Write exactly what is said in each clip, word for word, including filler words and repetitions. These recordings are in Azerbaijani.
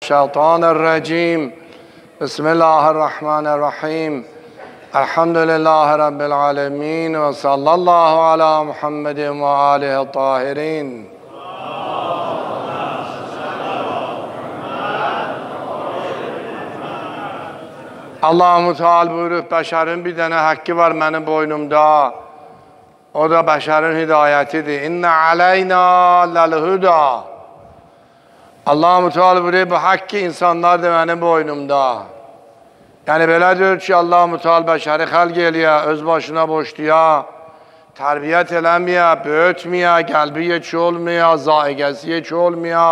الشيطان الرجيم بسم الله الرحمن الرحيم الحمد لله رب العالمين وصلى الله على محمد وآله الطاهرين. Allah-u Teala buyurur, bəşərin bir dənə haqqı var mənim boynumda. O da bəşərin hidayətidir. İnne aleyna lel-huda. Allah-u Teala buyuruyor, bu haqqı insanlar da mənim boynumda. Yəni belə diyor ki, Allah-u Teala bəşəri xəlq eləyə, öz başına boşluya, tərbiyyət eləməyə, böyütməyə, qəlbi heç olmaya, zaiqəsi heç olmaya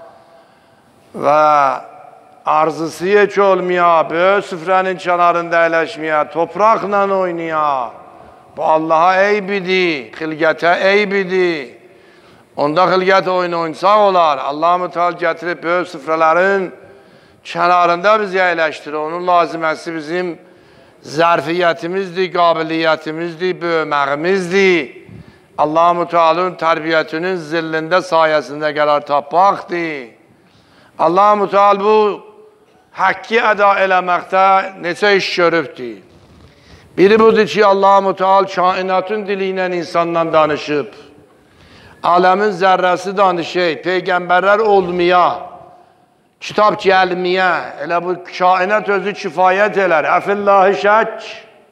və arzusu heç olmaya, böyük süfrənin kənarında əyləşməyə, topraqla oynaya. Bu Allaha eybidir, xilqətə eybidir. Onda xilqət oyunu oynasaq olar. Allah-u Teala gətirib böyük süfrələrin kənarında bizi əyləşdirir. Onun laziməsi bizim zərfiyyətimizdir, qabiliyyətimizdir, böyüməyimizdir. Allah-u Teala'nın tərbiyyətinin zillində sayəsində qərar tapmaqdır. Allah-u Teala bu haqqı əda eləməkdə neçə iş görübdür. Biri budur ki, Allah-u Teala kainatın dili ilə insanla danışıb. Aləmin zərrəsi danışır, peyğəmbərlər olmaya, kitab gəlməyə, elə bu kainat özü kifayət elər. Əfillahi şək,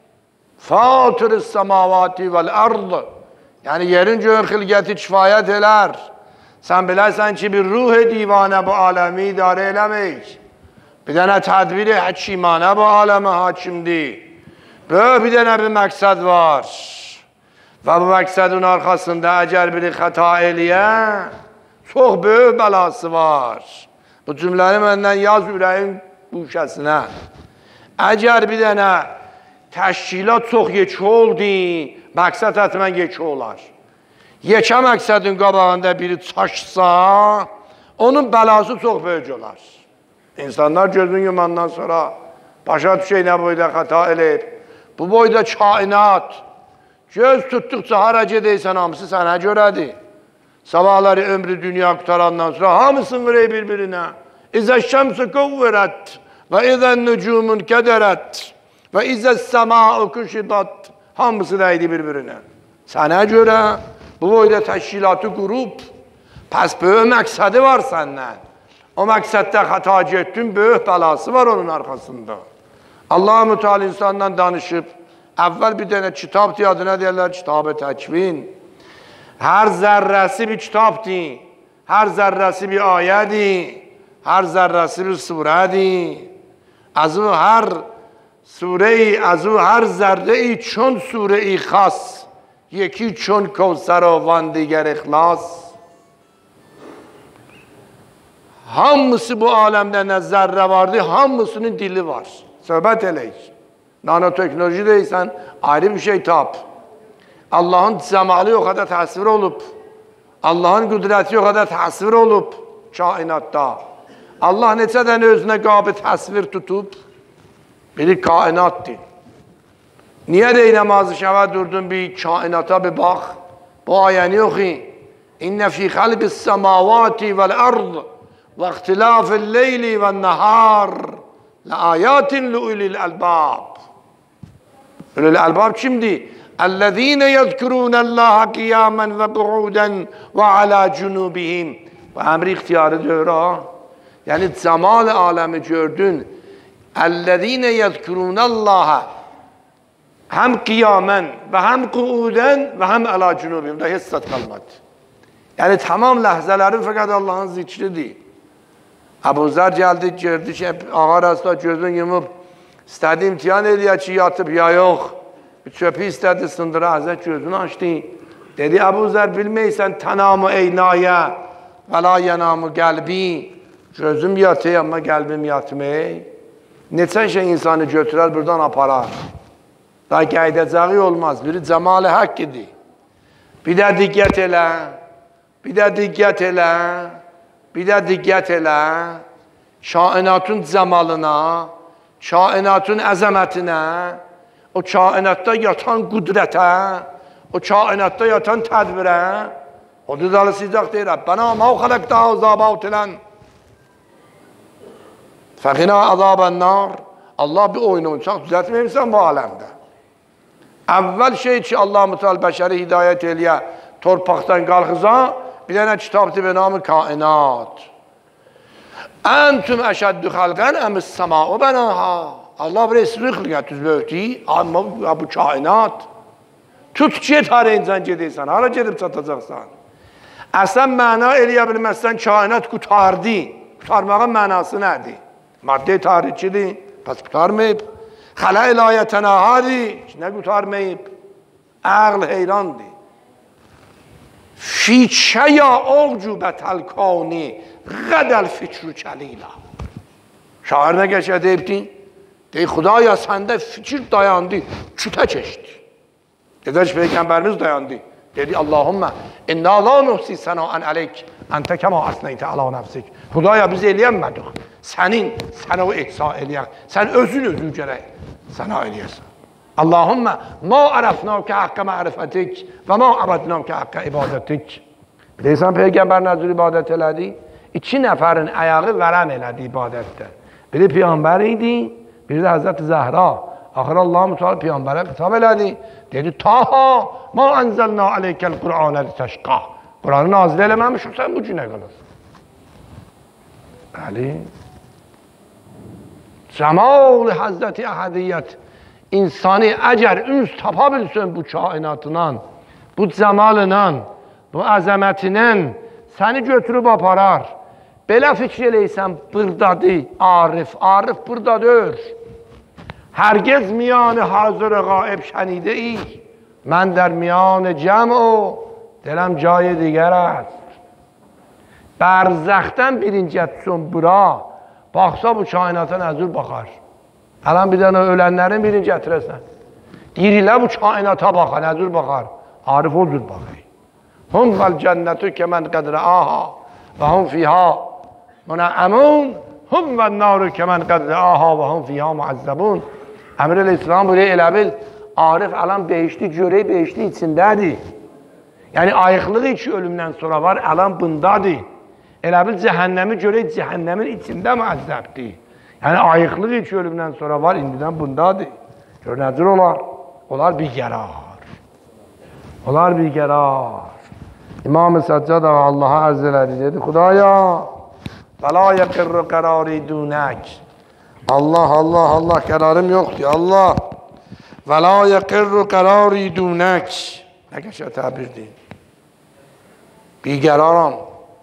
fatiris səmavati vəl-ərd. Yəni, yerin göyün xilqəti kifayət elər. Sən bilərsən ki, bir ruh divanə bu aləmi idarə eləmək. Bir dənə tədbir-i həkimanə bu aləmə hakimdir. Böyük bir dənə bir məqsəd var. Və bu məqsədin arxasında əgər biri xəta eləyə, çox böyük bəlası var. Bu cümləni məndən yaz ürəyin quşəsinə. Əgər bir dənə təşkilat çox yekə oldu, məqsəd həttəmən yekə olar. Yekə məqsədin qabağında biri çaşsa, onun bəlası çox böyük olar. İnsanlar gözünü yumandan sonra başa düşək nə boyda xəta eləyib. Bu boyda kainat, göz tutduqca hara gedəysən, hamısı sənə görədir. Sabahları ömrü dünya qutarandan sonra hamısını vurey bir-birinə. İzə şəmsə quvvərət və izən nücumun qədərət və izə səma-ı küşidat. Hamısı dəydi bir-birinə. Sənə görə bu boyda təşkilatı qurub, pəs böyük məqsədi var səndən. O məqsəddə xəta getdin, böyük bəlası var onun arxasında. Allah-u Teala insanla danışıb, əvvəl bir dənə kitabdır, adına deyərlər, kitab-ı təkvin. Hər zərrəsi bir kitabdır, hər zərrəsi bir ayədir, hər zərrəsi bir surədir. Az o hər surəyi, az o hər zərrəyi çون surəyi xas, yeki çون kevsər o van digər ixlas. Hamısı bu aləmdə nə zərrə vardı, hamısının dili var. Söhbət eləyik. Nanoteknoloji deysən, ayrı bir şey tap. Allahın cəmali o qədər təsvir olub. Allahın qüdrəti o qədər təsvir olub kainatda. Allah neçə dənə özünə qabi təsvir tutub? Biri kainatdır. Niyə dey namazı şəvə durdun bir kainata bir bax? Bu ayəni oxu. İnnə fi xəlqis səmavati vəl-ərd və ixtilafil leyli vəl-nəhar لآيات لأولي الألباب. أولي الألباب kimdir? الذين يذكرون الله قياما وقعودا وعلى جنوبهم. Bu əmri ixtiyarıdır ha. Yəni cəmal aləmi gördün. الذين يذكرون الله həm qiyamən və həm qu'udən və həm əla cunubihim. Da heç zat qalmadı. Yəni tamam ləhzələrin fəqət Allahın zikridir. Əbu Zər gəldi, gördü ki, ağa rəsula gözünü yumub, istədi imtihan eləyək ki, yatıb ya yox. Bir çöpü istədi, sındıra, Həzrət gözünü açdı. Dedi, Əbu Zər, bilməysən, tənamı eynayə və la yənamı qəlbi. Gözüm yatır, amma qəlbim yatmır. Neçən şey insanı götürər, buradan aparar. Daha qəydəcəği olmaz, biri cəmal-i haqq idi. Bir də diqqət elə, bir də diqqət elə. Bir də diqqət elə, kainatın cəmalına, kainatın əzəmətinə, o kainatda yatan qüdrətə, o kainatda yatan tədbirə, o düzəli sizaq deyir, Rabbana ma xalaqta azaba utilən. Fəqina azabən nar. Allah bir oyun oynayacaq, düzəltməyimsən bu aləmdə. Əvvəl şey ki, Allah-u Teala bəşəri hidayət eləyə, torpaqdan qalxıza, bir dənə kitabdır və namı kainat. Əntüm əşəddü xalqən əmis səma'u bənaha. Allah bir esri xilqət düzböhtü, amma bu kainat. Tut get hara incan gedəysən, hara gedib çatacaqsan. Əsən məna eləyə bilməzsən, kainat qutardı. Qutarmağın mənası nədir? Madde tarihçidir, pəs qutarmayıb. Xələ ilayə tənahədir, nə qutarmayıb? Əql heyrandır. Fiçəyə oğcubətəl kani, qədəl fikrü kəlilə. Şair nə geçə deyibdin? Deyir, Xudaya səndə fikir dayandı, kütə keçdi. Dedi ki, Peyğəmbərimiz dayandı. Dedi, Allahümmə, inna la nuhsi səna'ən əleyk, əntə kəma əsnəytə əla nəfsik. Xudaya biz eləyənmədik. Sənin, sənə o ehsa eləyək. Sən özün özün gərək sənə eləyəsən. Allahümmə, ma ərəfnəkə haqqə mərifətik və ma əbədnəkə haqqə ibadətik. Bilirsən, Peyğəmbər nəzir ibadət elədi? İki nəfərin ayağı vərəm elədi ibadətdə. Biri Peyğəmbər idi, biri də Həzrəti Zəhra. Axır Allah-u Teala Peyğəmbərə xitab elədi. Dedi, Taha, ma ənzəlnə aleykəl Qur'anəl təşqa. Qur'anı nazil eləməmişim, sən bu günə qalasın. Bəli. Cəmal-i Həzrəti Əhədiyyət. İnsani əgər üns tapa bilsin bu kainatla, bu cəmalıyla, bu əzəmətinin səni götürüb aparar. Belə fikr eləysən, buradadır, Arif. Arif buradadır. Hərgez miyanı hazır-ı qaib şənidə-i, mən در میان جمع و دلم جای دیگر است. Bərzəxdən birinci etsin bura, baxsa bu kainata nəzür baxar. Ələn bir dənə ölənlərin birinci ətirəsən. Dirilə bu kainata baxar, nəzür baxar. Arif o cür baxır. Hum vel cənnətü kəmən qədrə aha və hum fiyha münəəmun. Hum vel naru kəmən qədrə aha və hum fiyha muəzzəbun. Əmir el-İslam buraya elə bil, Arif ələn behişti görək, behişti içindədir. Yəni ayıqlığı iki ölümdən sonra var, ələn bundadır. Elə bil cəhənnəmi görək, cəhənnəmin içində müəzzəbdir. Yəni ayıqlığı iki ölümdən sonra var, indidən bundadır. Gör nədir olar? Onlar bir qərar. Onlar bir qərar. İmam-ı Səccad Allah'a ərz elədi, dedi, Xudaya, Vəla yəqirru qərari dunək. Allah, Allah, Allah, qərarım yoxdur, Allah. Vəla yəqirru qərari dunək. Nə qəşə təbirdir? Bir qəraram.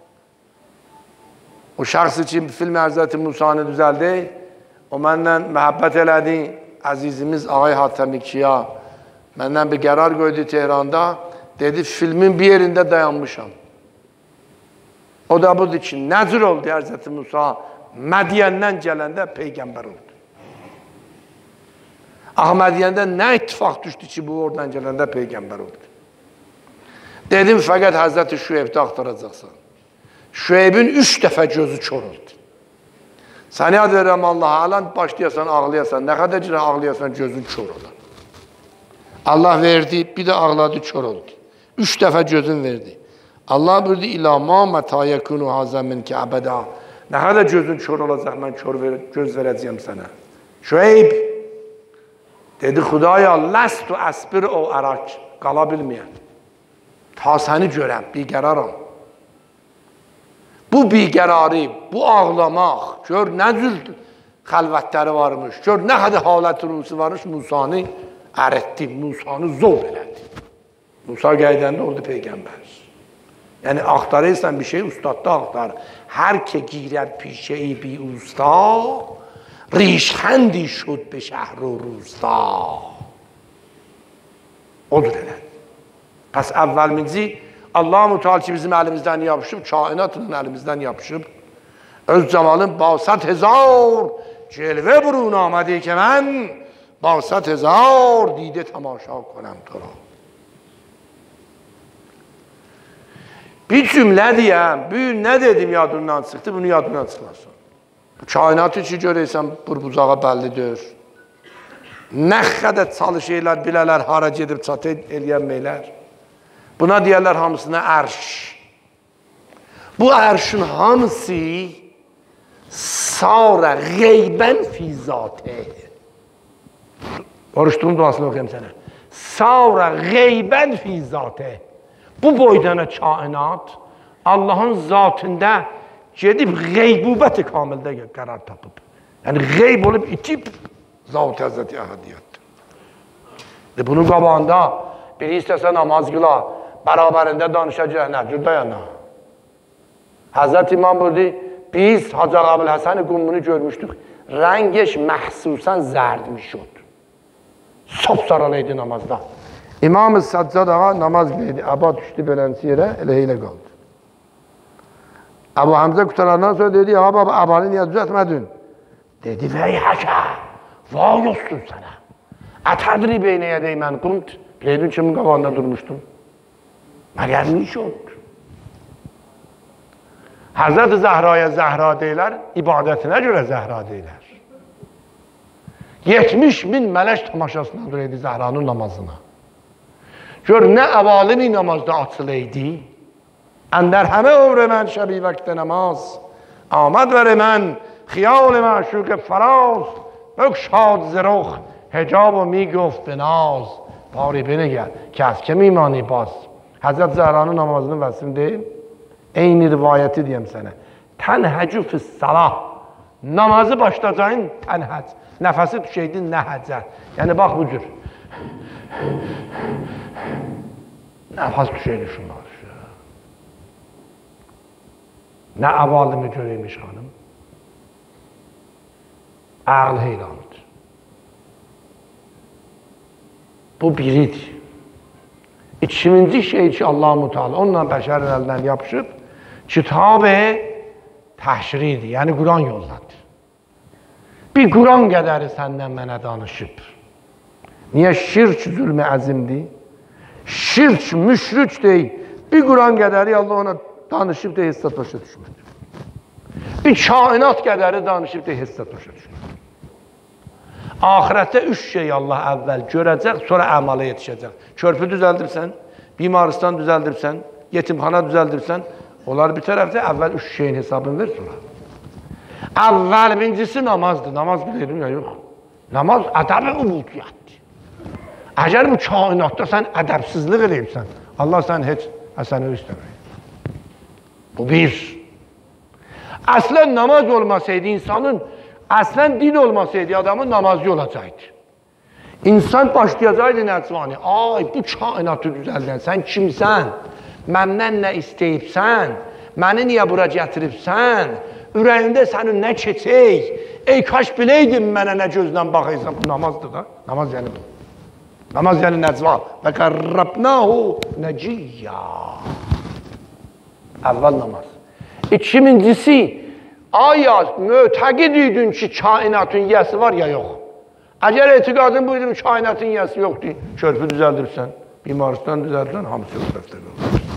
O şəxsi ki, film Həzrəti Musanı düzəldi, o məndən məhəbbət elədi, əzizimiz Ağay Hatəmikiya, məndən bir qərar qoydu Tehranda, dedi, filmin bir yerində dayanmışam. O da budur ki, nəcür oldu Həzrəti Musa, Mədiyəndən gələndə Peyğəmbər oldu. Axı Mədiyəndə nə ittifaq düşdü ki, bu oradan gələndə Peyğəmbər oldu. Dedim, fəqət Həzrəti Şüeybdə axtaracaqsan. Şüeybin üç dəfə gözü kör oldu. Səni ad verirəm Allah'a, alən başlayasan, ağlayasan, nə qədər ki, ağlayasan, gözün kör olur. Allah verdi, bir də ağladı, kör oldu. Üç dəfə gözün verdi. Allah buyurdu, İlâ mâ mətâ yekûnû hâzâ minkə əbədā. Nə qədər gözün kör olacaq, mən göz verəcəyəm sənə. Şüeyb dedi, Xudaya, ləstu əsbir o ərak, qala bilməyən. Ta səni görəm, bir qəraram. Bu bir qərarı, bu ağlamaq, gör nə cür xəlvətləri varmış, gör nə qədər halət rusi varmış, Musanı ərətdi, Musanı zor elədi. Musa qəydəndə oldu Peyğəmbər. Yəni, axtarırsan bir şey, ustadda axtar. Hər ki girər pişəyi bir usta, rişxəndi şud be şəhr و روستا. Odur elədi. Pəs əvvəlminci, Allah-u Teala ki bizim əlimizdən yapışıb, kainatının əlimizdən yapışıb, öz camalın basat hezar, celve burun آمده ki mən basat hezar دیده تماشا کنم تو را. Bir cümlə deyəm, büyün nə dedim yadından çıxdı, bunu yadından çıxlasın. Bu kainatı ki görəysən, burbuzağa bəllidir. Nə qədər çalışırlar, bilələr, hara gedib çatı eləyənməklər. Buna deyərlər hamısına ərş. Bu ərşin hamısı Sara geyben fi zate. Oruçluğun duasını okuyayım sana. Sara geyben fi zate. Bu boydana kainat Allah'ın zatında gedib qeybubət-i kamildə qərar tapıb. Yəni qeyb olub itib Zat-ı Həzrəti Əhədiyyətdir. Bunun qabağında biri istəsə namaz qıla, bərabərində danışacaq, nə cür dayana? Həzrət İmam buyurdu, biz Hacı Əbülhəsən Qummunu görmüşdük, rəngeş məhsusən zərdmiş oldu. Sop-saralıydı namazda. İmam-ı Səccad ağa namaz qiləydi, əba düşdü belənsi yerə, elə elə qaldı. Əbu Həmzə qutarandan sonra dedi, ya baba, əbanı niyə düzətmədin? Dedi, vəy həkə, vay olsun sənə. Ətədri beynəyə deymən qult, biləydin kimin qabağında durmuşdum? Məgərli iş oldu. Həzrət-i Zəhraya Zəhra deyilər, ibadətinə görə Zəhra deyilər. yetmiş min mələk tamaşasına duraydı Zəhranın namazına. Gör, nə əvalimi namazda açılıydı. Əndər həmə övrə mən şəbi vəqtə namaz, Ahməd vəri mən, xiyal məşuq faraz, bökşad zirux, hecab و میگفت به ناز. باری بنگر که از که میمانی باز. Həzrət Zəhranın namazının vəsimi deyil. Eyni rivayəti deyəm sənə. Tənhəcü fissəlah. Namazı başlayacağın tənhəc. Nəfəsi düşəydin nəhəcə. Yəni bax bu cür. Nəfəs düşəydi şunlar. Nə əvalimi görəymiş xanım. Əql heyranıdır. Bu biridir. İkinci şey ki Allah-u Teala onunla bəşərin əlindən yapışıb, kitab-ı təşridir, yəni Quran yolladı. Bir Quran qədəri səndən mənə danışıb. Niyə şirk zülmü əzimdir? Şirk, müşrik deyil. Bir Quran qədəri Allah ona danışıb da hissət başa düşmədi. Bir kainat qədəri danışıb da hissət başa düşmədi. Ahirətdə üç şey Allah əvvəl görəcək, sonra əmala yetişəcək. Körpü düzəldirsən, bimaristan düzəldirsən, yetimxana düzəldirsən, onlar bir tərəfdə əvvəl üç şeyin hesabını ver sonra. Əvvəl birincisi namazdır. Namaz bilirəm ya yox. Namaz ədəb-i ubudiyyətdir. Əgər bu kainatda sən ədəbsizlik eləyibsən, Allah sən heç əsəni istəməyir. Bu bir. Əslən namaz olmasaydı insanın, əslən din olmasaydı adamın namazı olacaqdı. İnsan başlayacaqdı nəzvani. Ay bu kainatı düzəldən, sən kimsən? Məndən nə istəyibsən? Məni niyə bura gətiribsən? Ürəyində sənin nə keçək? Ey kaş biləydin mənə nə gözlə baxıysan. Bu namazdır da. Namaz yəni bu. Namaz yəni nəzva. Və qarrabnahu nəciyya. Əvvəl namaz. İkincisi, aya mötəqid idin ki, kainatın yəsi var ya yox. Əgər etiqadın buydu, kainatın yəsi yoxdur, körpü düzəldirsən, bimaristan düzəldirsən, hamısı yox dəftər olur.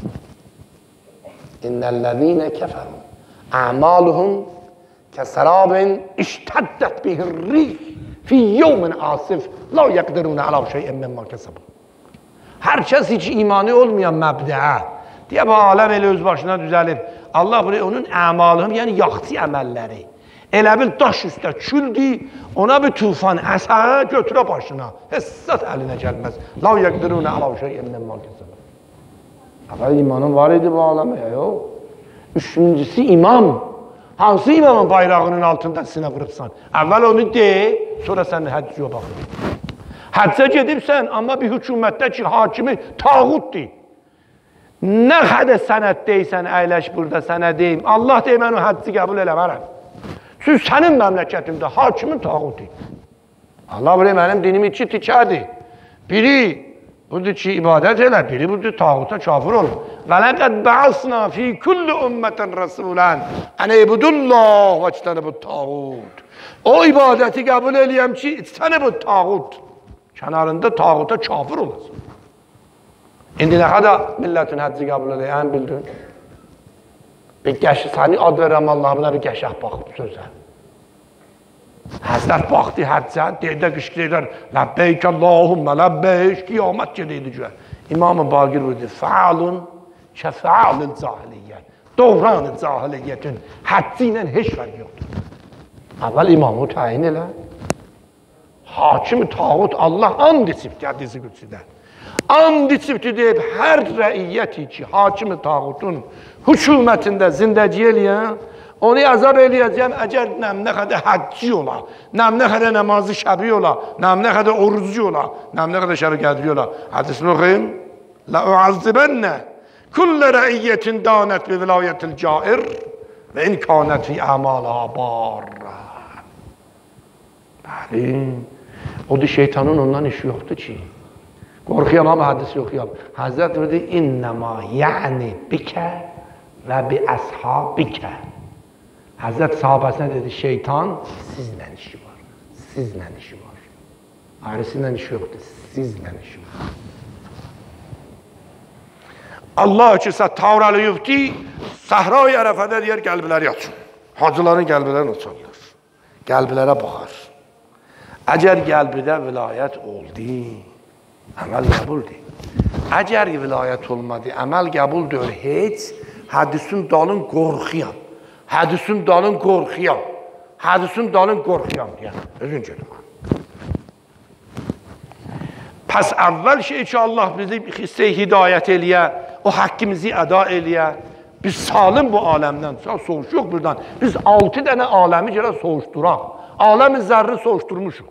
İnnəl-ləzīnə kəfəru əmaluhum kəsərabin iştəddət bihir-rih fi yevmin asif la yəqdirunə alə şeyən məmmə kəsəbu. Hər kəs heç imanı olmayan məbdəə deyə bu aləm elə öz başına düzəlib. Allah buraya onun əmalım, yəni yaxçı əməlləri. Elə bil daş üstə küldür, ona bir tufan əsə götürə başına. Hessat əlinə gəlməz. La yəqdirunə alə şeyən məmmə kəsəbu. Əvvəl imanın var idi bu aləmə, ya yox. Üçüncüsü imam. Hansı imamın bayrağının altında sinə vurubsan? Əvvəl onu de, sonra sən həcciyə baxır. Həccə gedibsən, amma bir hükümətdə ki, hakimi tağutdur. Nə qədər sənət deysən, əyləş burada sənə deyim. Allah deyim, mən o hədsi qəbul eləmərəm. Siz sənin məmləkətində hakimin tağutu. Allah buraya mənim dinim iki tikədir. Biri budur ki, ibadət elə, biri budur tağuta kafir olur. Və ləqəd bəasna fi kulli ümmətən rəsulən ənə ibudullah və içtəni bu tağut. O ibadəti qəbul eləyəm ki, içtəni bu tağut. Kənarında tağuta kafir olasın. İndi nə qədər millətin hədzi qəbul eləyən bildin? Bir qəşi, səni ad verəm Allahımına bir qəşək bax bu sözə. Həzrət baxdı həccə, deydə qışqırlar, ləbbeyk Allahümmə, ləbbeyk, qiyamət gedəydi güya. İmam-ı Baqir buyurdu, fəalun kəfəalil cahiliyyət. Dovran-ı cahiliyyətin hədzi ilə heç fərq yoxdur. Əvvəl imamı təyin elə. Hakim-i tağut Allah and içibdir hədisi qüdsidə. And içibdir deyib, hər rəiyyəti ki, hakim-i tağutun hükümətində zindəci eləyən, onu əzab eləyəcəm, əgər nəmnə qədər həcci ola, nəmnə qədər namazı şəbi ola, nəmnə qədər orucu ola, nəmnə qədər şəri qədri ola. Hədisini oxuyun. لَاُعَزِّبَنَّ كُلَّ رَئِيَّةٍ دَانَتْ بِوِلَایَةِ الْجَائِرِ وَاِنْ كَانَتْ فِي اَعْمَالَهَا بَارًا. Bəli, o da şeytanın ondan işi yoxdur ki. Qorxuyam ama hədisi yoxuyam. Həzrət dedi, İnnəmā ya'ni bikə və bi əshabikə. Həzrət sahabəsinə dedi, şeytan sizlə işi var. Sizlə işi var. Ayrısıyla işi yoxdur, sizlə işi var. Allah ki, sən tavralıyıbdi, səhra-i ərəfədə deyər, qəlbləri açın. Hacıların qəlblərini açarlar. Qəlblərə baxar. Əgər qəlbidə vilayət oldu, əməl qəbuldur. Əgər vilayət olmadı, əməl qəbuldur, heç hədisin dalın qorxuyam. Hədisin dalın qorxuyam. Hədisin dalın qorxuyam. Yəni, özün görüm. Pəs əvvəl şey ki, Allah bizi hissə-i hidayət eləyə, o haqqimizi əda eləyə, biz salim bu aləmdən, soğuş yox buradan. Biz altı dənə aləmi gələ soğuşduraq. Aləm-i zərri soğuşdurmuşuq.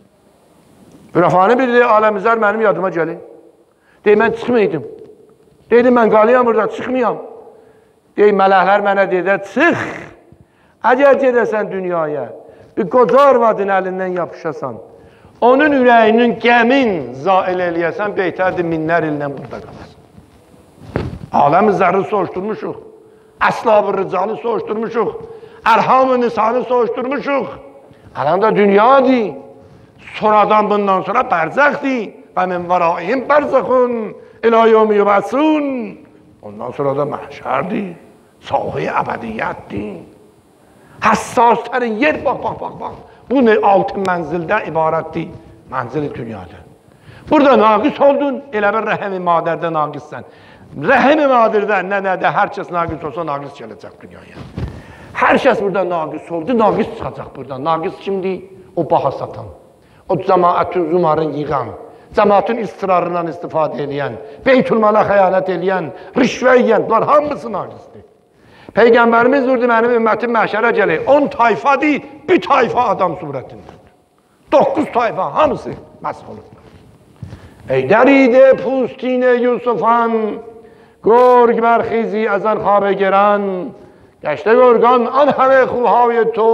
Rəfani bir deyək, aləm-i zər mənim yadıma gəlir. Deyək, mən çıxmaydım. Deydim, mən qalıyam burada, çıxmayam. Deyək, mələklər mənə deyək, çıx. Əgər gedəsən dünyaya, bir qoca arvadın əlindən yapışasan, onun ürəyinin qəmin zail eləyəsən, beytərdir minlər ildən burada qalasın. Aləm-i zərri soğuşdurmuşuq. Əsla-ı ricalı soğuşdurmuşuq. Ərham-ı nisanı soğuşdurmuşuq. Əlanda dünyadır. Sonradan bundan sonra bərzəxdir. Və min vəraihim bərzəxun ilə-yevmi yub'asun. Ondan sonra da məhşərdir. Sahə-i əbədiyyətdir. Həssaslərin yer, bax, bax, bax, bax. Bu ne altı mənzildən ibarətdir. Mənzil-i dünyada. Burada naqis oldun, elə bir rəhəm-i madərdə naqissən. Rəhəm-i madərdə nə nədə hər kəs naqis olsa naqis gələcək dünyaya. Hər kəs burada naqis oldu, naqis çıxacaq burada. Naqis kimdir? O baha satan. O cəmaətün zumarın yığan, cəmaatın istirarından istifadə edən, beytülmala xəyanət edən, rişvə yiyən, bunlar hamısı naqisdir. Peyğəmbərimiz vurdu, mənim ümmətim məhşərə gəlir. on tayfadır, bir tayfa adam surətindədir. Dokuz tayfa, hamısı məsf olublar. Ey dəride pustinə Yusufan, gorg bərxizi əzən xabə gerən, گشته گرگان آن همه خوهای تو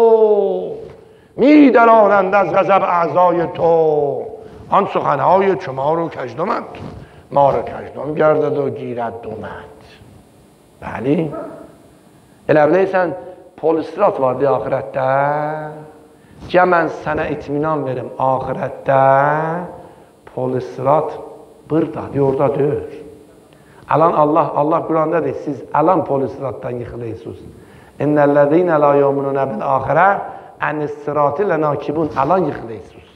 می درآرند از غضب اعضای تو آن سخنهای شما رو کژدمد ما رو کژدم گردد و گیرد دمد. بله elə biləysən polistrat vardı ahirətdə, gəl mən sənə itminan verim ahirətdə, polistrat buradadır, oradadır. Alan Allah, Allah Quranda deyir, siz alan polistratdan yıxılıyorsunuz. İnnellezîne lâ yu'minûne bil âxirə ən-sirâti lenâkibûn, alan yıxılıyorsunuz.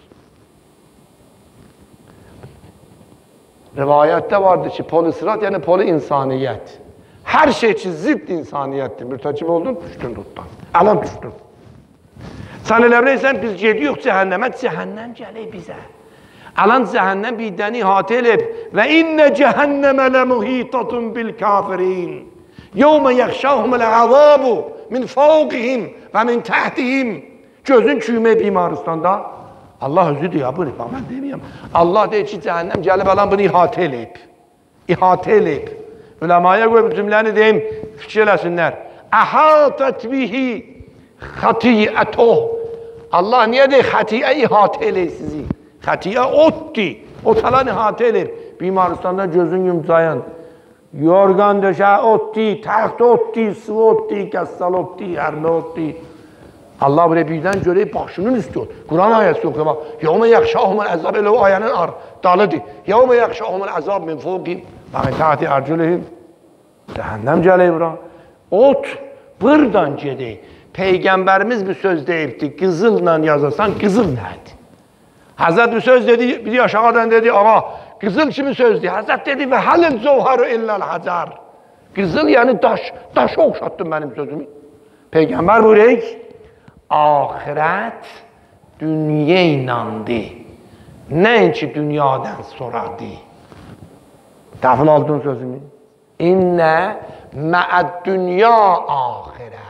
Rivayətdə vardır ki, polistrat yəni poli insaniyyət. Her şey için zidd insaniyyətdir. Mürtəkib oldun, düşdün rutdan. Alan düşdün. Sən elə biləysən, biz gediyoruz cəhənnəmə, cəhənnəm gəlir bizə. Alan cəhənnəm bir dəni ihatə elib. Və innə cəhənnəmə ləmuhitatun bil kafirin. Yevmə yəxşahumul əzabu min fawqihim və min təhtihim. Gözün küyməyi bimaristanda. Allah özü deyir, bu ne? Mən deməyəm. Allah deyir ki, cəhənnəm gəlib, alan bunu ihatə elib. İhatə elib. Üləmaya qoyub cümləni deyim, fikir eləsinlər. Əhatət bihi xatiyyətuh. Allah niyə deyir, xatiyyə ihatə eləyir sizi? Xatiyyə otdir. Otalan ihatə eləyir. Bimaristanda gözün yumcayan. Yorgan döşə otdir, təxt otdir, sıvı otdir, qəssal otdir, hərli otdir. Allah buraya birdən görəyib, başının üstü ot. Quran ayəsi yox, bak. Yevmə yəxşahumul əzab elə o ayənin dalıdır. Yevmə yəxşahumul əzab min fawqihim və min tahti arculihim. Cəhənnəm gəlir bura. Ot buradan gedir. Peyğəmbərimiz bir söz deyibdi, qızılla yazarsan, qızıl nədir? Həzrət bir söz dedi, biri aşağıdan dedi, ağa, qızıl kimi sözdür? Həzrət dedi, və həlil cəvhəru illəl həcar. Qızıl yəni daş, daşa oxşatdın mənim sözümü. Peyğəmbər buyuruyor, Ahiret dünya inandı. Nəinki dünyadan soradı. Dəfil aldın sözümü. İnnə məəd dünya ahirə.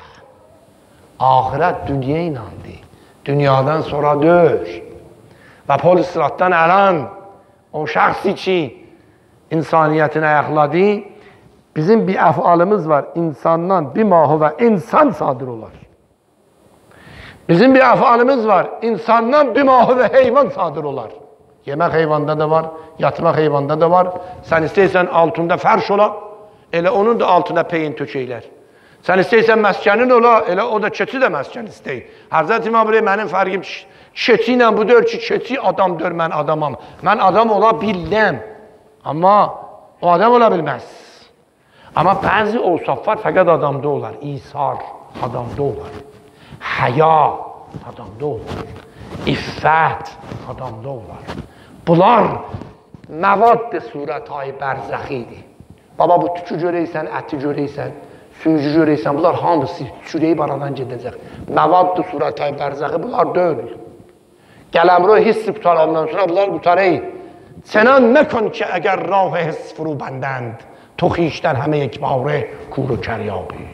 Ahirət dünya inandı. Dünyadan sonra dör. Və polis sıratdan əlan o şəxsi ki insaniyyətini ayaqladı. Bizim bir əfalımız var. İnsandan bir mahı və insan sadır olar. Bizim bir əfalımız var. İnsandan bir mahı və heyvan sadır olar. Yemək heyvanda da var, yatmaq heyvanda da var. Sən istəyirsən altında fərş ola, elə onun da altına peyin tökəylər. Sən istəyirsən məskənin ola, elə o da keçi də məskən istəyir. Həzrət İmam Rey, mənim fərqim keçi ilə bu dör ki, keçi adamdır, mən adamam. Mən adam ola biləm, amma o adam ola bilməz. Amma bəzi ovsaflar fəqət adamda olar. İsar adamda olar. Həya adamda olar. İffət adamda olar. Bunlar məvad surət-i bərzəxidir. Baba, bu tükü görəysən, əti görəysən, sürücü görəysən, bunlar hamısı çürəyib aradan gedəcək. Məvad surət-i bərzəxi bunlar deyil. Qələmro hissi qutarandan sonra bunlar qutarayı. Çənan nəkon ki, əgər rah hiss furu bəndənd, toxiyişdən həmə yekbavre kuru kəryabı.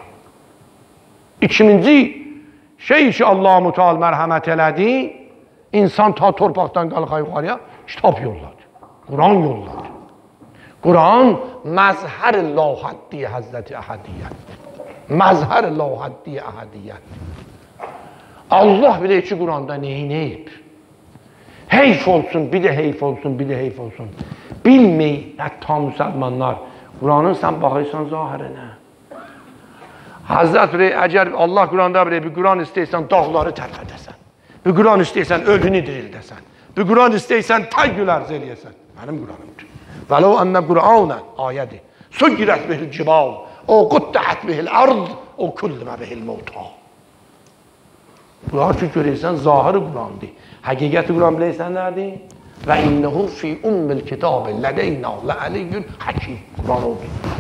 İkinci şey ki, Allah-u Teala mərhəmət elədi, insan ta torpaqdan qalxa yuxarıya kitab yolladı, Quran yolladı. Quran məzhər-i lahəddi Həzrəti Əhədiyyətdir. Məzhər-i lahəddi Əhədiyyətdir. Allah bilir ki, Quranda neyi neyib? Heyf olsun, bir də heyf olsun, bir də heyf olsun. Bilmeyin, hətta müsəlmanlar, Quranın sən baxırsan zahirinə. Həzrət Rey, əgər Allah Quranda bilir, bir Quran istəyirsən, dağları tərpədəsən. Bir Quran istəyirsən, ölünü dirildəsən. Bir Quran istəyirsən, təyyül ərz eləyəsən. Mənim Quranımdır. Vəlau ənnə Qur'anən ayədir. Sugirət bihil cibal, o quddəhət bihil ərd, o kullimə bihil mevta. Bunlar ki, görürsən, zahiri Qurandır. Həqiqəti Quran biləysən nədir? Və innəhu fi ummil kitabı lədəynə ləəliyyün həkim. Quran oldu.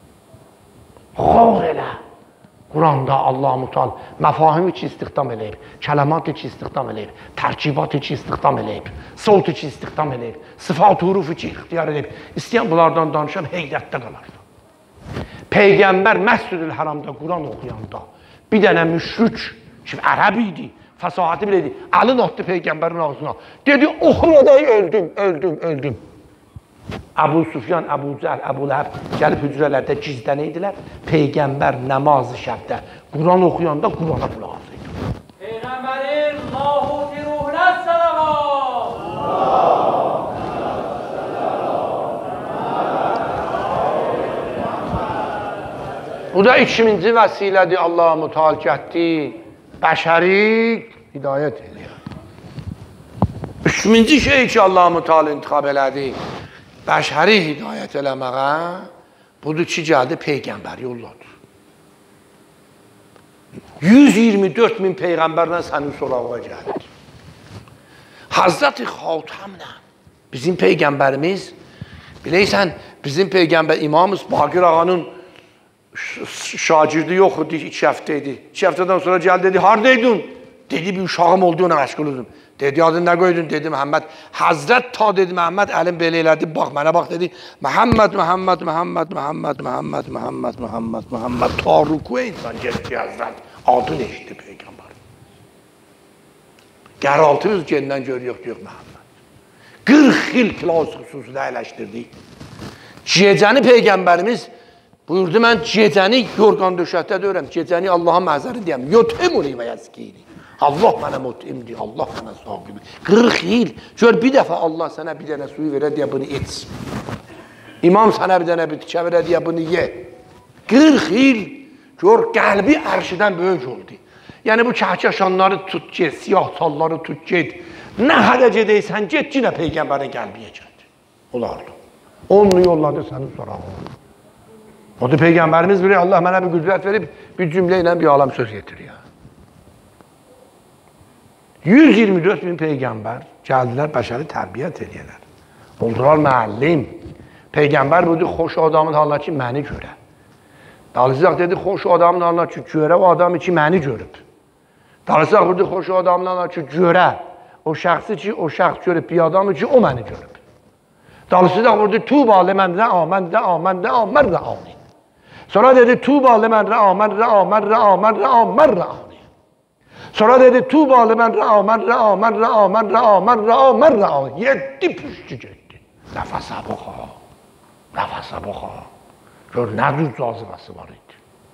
Xor elə. Quranda Allah-u Teala məfahim üçün istihdam eləyib, kələmat üçün istihdam eləyib, tərkibat üçün istihdam eləyib, solt üçün istihdam eləyib, sıfat huruf üçün ixtiyar eləyib. İstəyən bunlardan danışan heyrətdə qalar. Peyğəmbər Məscid-ül Həramda Quran oxuyanda bir dənə müşrik ki, ərəb idi, fəsahəti biləydi, əlin atdı Peyğəmbərin ağzına. Dedi, oxumadayı öldüm, öldüm, öldüm. Əbu Sufyan, Əbu Cəhl, Əbu Ləhəb gəlib hücrələrdə gizləniydilər. Peyğəmbər namazı şəbdə Quran oxuyanda Qurana qulaq asıydı. Peyğəmbərin lahuti ruhuna salavat. Bu da ikinci vəsilədir Allah-u Teala getdi. Bəşəri hidayət edir. Üçüncü şey ki, Allah-u Teala intiqab elədi. Bəşəri hidayət eləməyə, budur ki, gəldi Peyğəmbər yolladı. yüz iyirmi dörd min Peyğəmbərlə sənin sorağa gəldi. Hazreti Xatamla bizim Peyğəmbərimiz, biləysən, bizim Peyğəmbər İmamız Baqir ağanın şagirdi yox idi, iki həftə idi. İki həftədən sonra gəldi, dedi, haradaydın? Dedi, bir uşağım oldu, ona məşğul oldum. Dedi, adın nə qoydun? Dedi, Məhəmməd. Həzrət ta dedi, Məhəmməd əlim belə elədi, bax, mənə bax, dedi, Məhəmməd, Məhəmməd, Məhəmməd, Məhəmməd, Məhəmməd, Məhəmməd, Məhəmməd, Məhəmməd, ta rükuya insan getdi, Həzrət. Adın eşitdi Peyğəmbər. Qəraltı üz gendən görüyoruz, diyor Məhəmməd. qırx il filas xüsusunda əyləşdirdik. Gecəni Peyğəmbərimiz buyurdu, mən gecəni yorqan döşətdə döyürəm, gecəni Allaha məzəri deyəm, yotemuni və yəskiyini. Allah mənə mutimdir, Allah mənə sahibi. qırx il, gör bir dəfə Allah sənə bir dənə suyu verə deyə bunu iç. İmam sənə bir dənə bitkə verə deyə bunu ye. qırx il, gör qəlbi ərşidən böyük oldu. Yəni bu kəhkəşanları tut get, siyah salları tut get. Nə hədə gedəysən, get yine Peyğəmbərin qəlbiyə get. Olardı. Onu yolladı sənin sorağına. O da Peyğəmbərimiz bilir, Allah mənə bir qüdrət verib, bir cümlə ilə bir alam söz getirir. yüz iyirmi dörd min Peyğəmbər gəldilər, bəşəri tərbiyyət edirlər. Oldular müəllim. Peyğəmbər budur, xoş adamın halına ki, məni görə. Dalızaq dedi, xoş adamın halına ki, görə o adam ki, məni görüb. Danışaq burada xoş adamlarla ki, görə. O şəxsi ki, o şəxs görüb, bir adamı ki, o məni görüb. Danışaq burada Tuğba ləmən rəamən rəamən rəamən rəamən. Sonra dedi Tuğba ləmən rəamən rəamən rəamən rəamən rəamən. Sonra dedi Tuğba ləmən rəamən rəamən rəamən rəamən rəamən rəamən. Yeddi püştü getdi. Nəfəsə baxa. Nəfəsə baxa. Gör, nə cür cazibəsi var idi.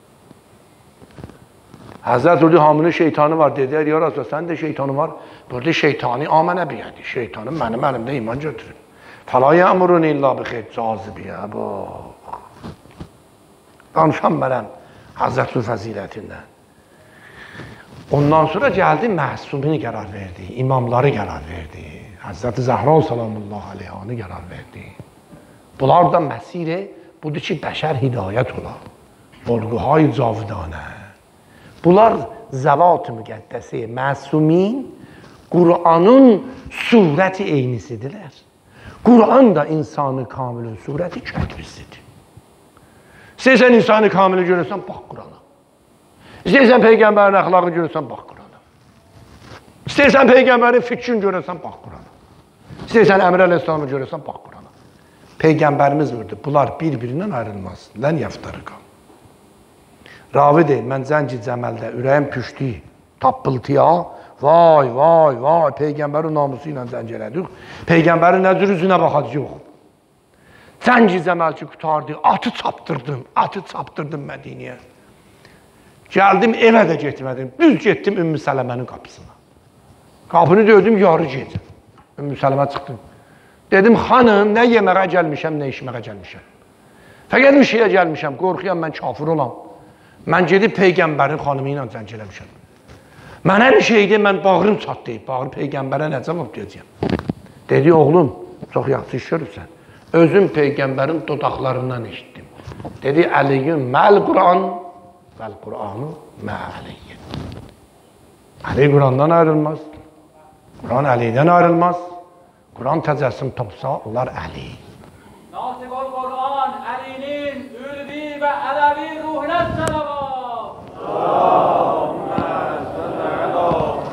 Həzrət orada hamının şeytanı var dedilər, ya Rasulullah, sən də şeytanı var. Burada şeytani amənə biyədi. Şeytanım mənim əlimdə iman götürür. Fəla yəmurun illa bi xeyr cazibiyə. Danışam mənəm Həzrətin fəzilətindən. Ondan sonra gəldi məhsumini qərar verdi, imamları qərar verdi. Həzrət Zəhra salamullah aleyhanı qərar verdi. Bunlar da məsiri budur ki, bəşər hidayət olar. Olğuhay cavidanə. Bunlar zəvat-ı müqəddəsi, məsumin, Qur'anın surəti eynisidirlər. Qur'an da insanı kamilin surəti kətvisidir. İstəyirsən insanı kamili görürsən, bax Qur'ana. İstəyirsən Peyğəmbərin əxlaqı görürsən, bax Qur'ana. İstəyirsən Peyğəmbərin fikrini görürsən, bax Qur'ana. İstəyirsən Əmr Əleyhisselamı görürsən, bax Qur'ana. Peyğəmbərimiz vurdu, bunlar bir-birindən ayrılmaz. Lən yəftarıqa. Ravi deyil, mən Zənci Cəməldə ürəyim püşdü, tappıltıya, vay, vay, vay, Peyğəmbərin namusu ilə zənc elədik. Peyğəmbərin nə cür üzünə baxacaq. Zənci Cəməl ki, qutardı, atı çapdırdım, atı çapdırdım Mədiniyə. Gəldim, evə də getmədim, düz getdim Ümmü Sələmənin qapısına. Qapını döydüm, yarı gecə. Ümmü Sələmə çıxdım. Dedim, xanım, nə yeməyə gəlmişəm, nə işməyə gəlmişəm. Fəqət bir şeyə gəlmişəm, qorxuyam, mən kafir olam. Mən gedib Peyğəmbərin xanımı ilə zəng eləmişəm. Mənə bir şeydir, mən bağrım çatlayıb, bağrım Peyğəmbərə nə cavab deyəcəyəm. Dedi, oğlum, çox yaxşı iş görürsən. Özüm Peyğəmbərin dodaqlarından eşitdim. Dedi, Əliyyün məl Qur'an, vəl Qur'anı məl Əliyyün. Əli Qur'andan ayrılmaz. Qur'an Əliyydən ayrılmaz. Qur'an təcəssüm topsa, onlar Əli. Nasibol Qur'an, Əli'nin ülvi və ələvi ruhunə səlavat. Allahümme salli ala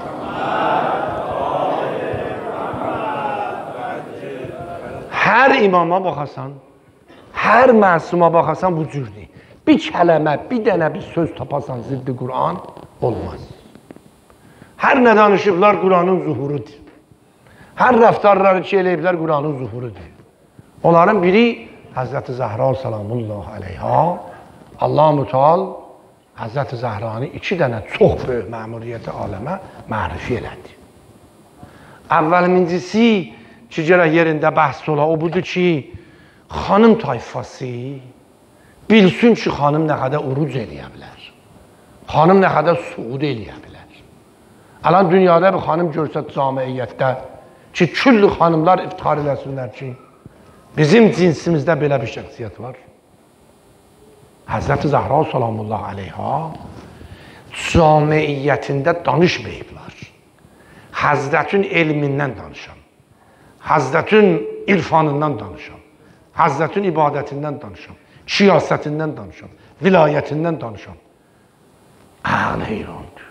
Hər imama baxasan, hər məsuma baxasan bu cürdür. Bir kələmə, bir dənə bir söz tapasan ziddi Qur'an olmaz. Hər nə danışıqlar Qur'anın zuhurudur. Hər rəftarları ki eləyiblər Qur'anın zuhurudur. Onların biri Həzrəti Zəhra salamullah aleyha, Allah müteal Həzrəti Zəhranı iki dənə çox böyük məmuriyyəti aləmə mərifə elədi. Əvvəlincisi ki, gərək yerində bəhs ola, o budur ki, xanım tayfası bilsin ki, xanım nə qədər uruc eləyə bilər. Xanım nə qədər suud eləyə bilər. Alan dünyada bir xanım görsə camiyyətdə ki, küllü xanımlar iftihar eləsinlər ki, bizim cinsimizdə belə bir şəxsiyyət var. Həzrəti Zəhra salamullah aleyha camiyyətində danışmayıblar. Həzrətin elmindən danışan, Həzrətin irfanından danışan, Həzrətin ibadətindən danışan, siyasətindən danışan, vilayətindən danışan. Əl heyrandır.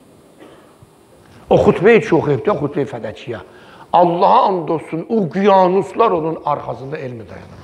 O xutbə-i çoxevdə, xutbə-i fədəkiyə. Allaha and olsun, o qüyanuslar onun arxasında elmi dayanır.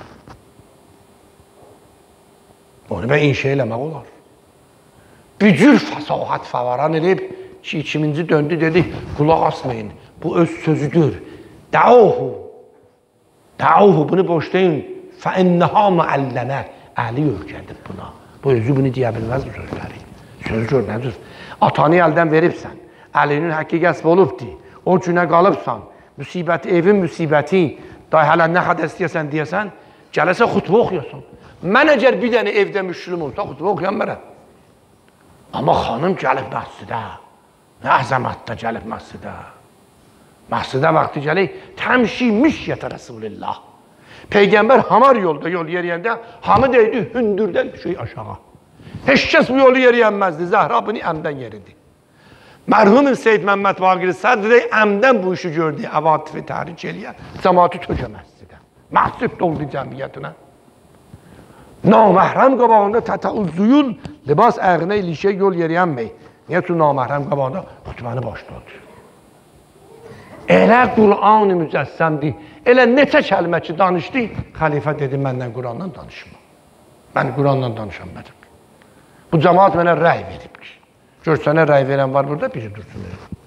Onu bə inşa eləmək olar. Bir cür fəsahat fəvaran edib ki, ikiminci döndü dedi, qulaq asmayın, bu öz sözüdür. Dəuhu, dəuhu, bunu boşlayın, fəənnəhə müəllənə, əli öyrədib buna. Bu özü bunu deyə bilməz bu sözləri. Söz gör, nədir? Atanı əldən veribsən, əlinin həqqi qəsb olubdur, o günə qalıbsan, müsibəti, evin müsibəti, da hələ nə qədər istəyəsən deyəsən, gələsə xutbə oxuyasan. Mən əgər bir dənə evdə müşkülüm olsa, xutbə oxuyan mənəm. Amma xanım gəlib məscidə, nə əzəmətdə gəlib məscidə. Məscidə vaxtı gəlib, təmşi mişyətə Rəsulillah. Peyğəmbər hamar yolda yol yeriyəndə, hamı deydi, hündürdən düşük aşağı. Heç kəs bu yolu yeriyənməzdi, Zəhra bunu əmdən yeridi. Mərhumun Seyyid Məmməd Baqiri Sədri əmdən bu işi gördü, əvatifi təhrik eləyə, cəmatı tökə məscidə. Məscid doldu cəmiyyətinə. Naməhrəm qabağında tətəuzzuyun, libas əğnə ilişə yol yeriyənmək. Niyə ki, naməhrəm qabağında xutbəni başladı. Elə Qur'an-ı mücəssəmdir. Elə neçə kəlmə ki danışdı, xəlifə dedi, məndən Qur'andan danışma. Mən Qur'andan danışamadım. Bu cəmaat mənə rəy verib ki. Gör, sənə rəy verən var burada, biri dursun.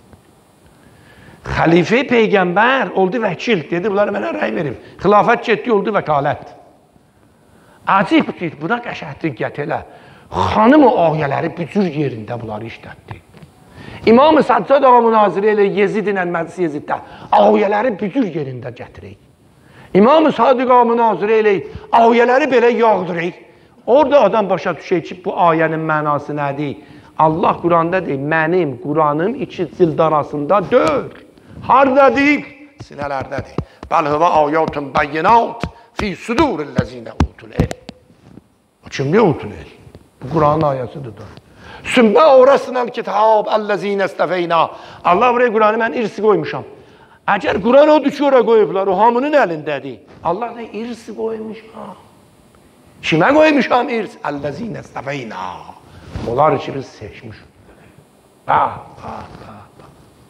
Xəlifə peyğəmbər oldu vəkil, dedi, bunlar mənə rəy verib. Xilafət getdi, oldu vəkalət. Acib ki, buna qəşəhətlik elə. Xanım o ayələri bücür yerində bunları işlətdi. İmam-ı Səccad ağa münazirə ilə Yezid ilə Məclis Yeziddə ayələri bücür yerində gətirək. İmam-ı Sadiq ağa münazirə ilə ayələri belə yağdırıq. Orada adam başa düşək ki, bu ayənin mənası nədir? Allah Quranda deyil, mənim Quranım iki cild arasında dör. Haradadır? Sinələrdədir. Bəl hüvə ayətun bəyyinat fi sudurillezine utul el. O kimdə utul el? Bu Quranın ayəsidir. Sümbə orasınəl kitab əlləzine istəfeyna. Allah buraya Quranı mən irsi qoymuşam. Əgər Quran odur ki, oraya qoyublar, o hamının əlindədir. Allah da irsi qoymuşam. Kimə qoymuşam irs? Əlləzine istəfeyna. Onlar ki biz seçmişik. Bax, bax, bax.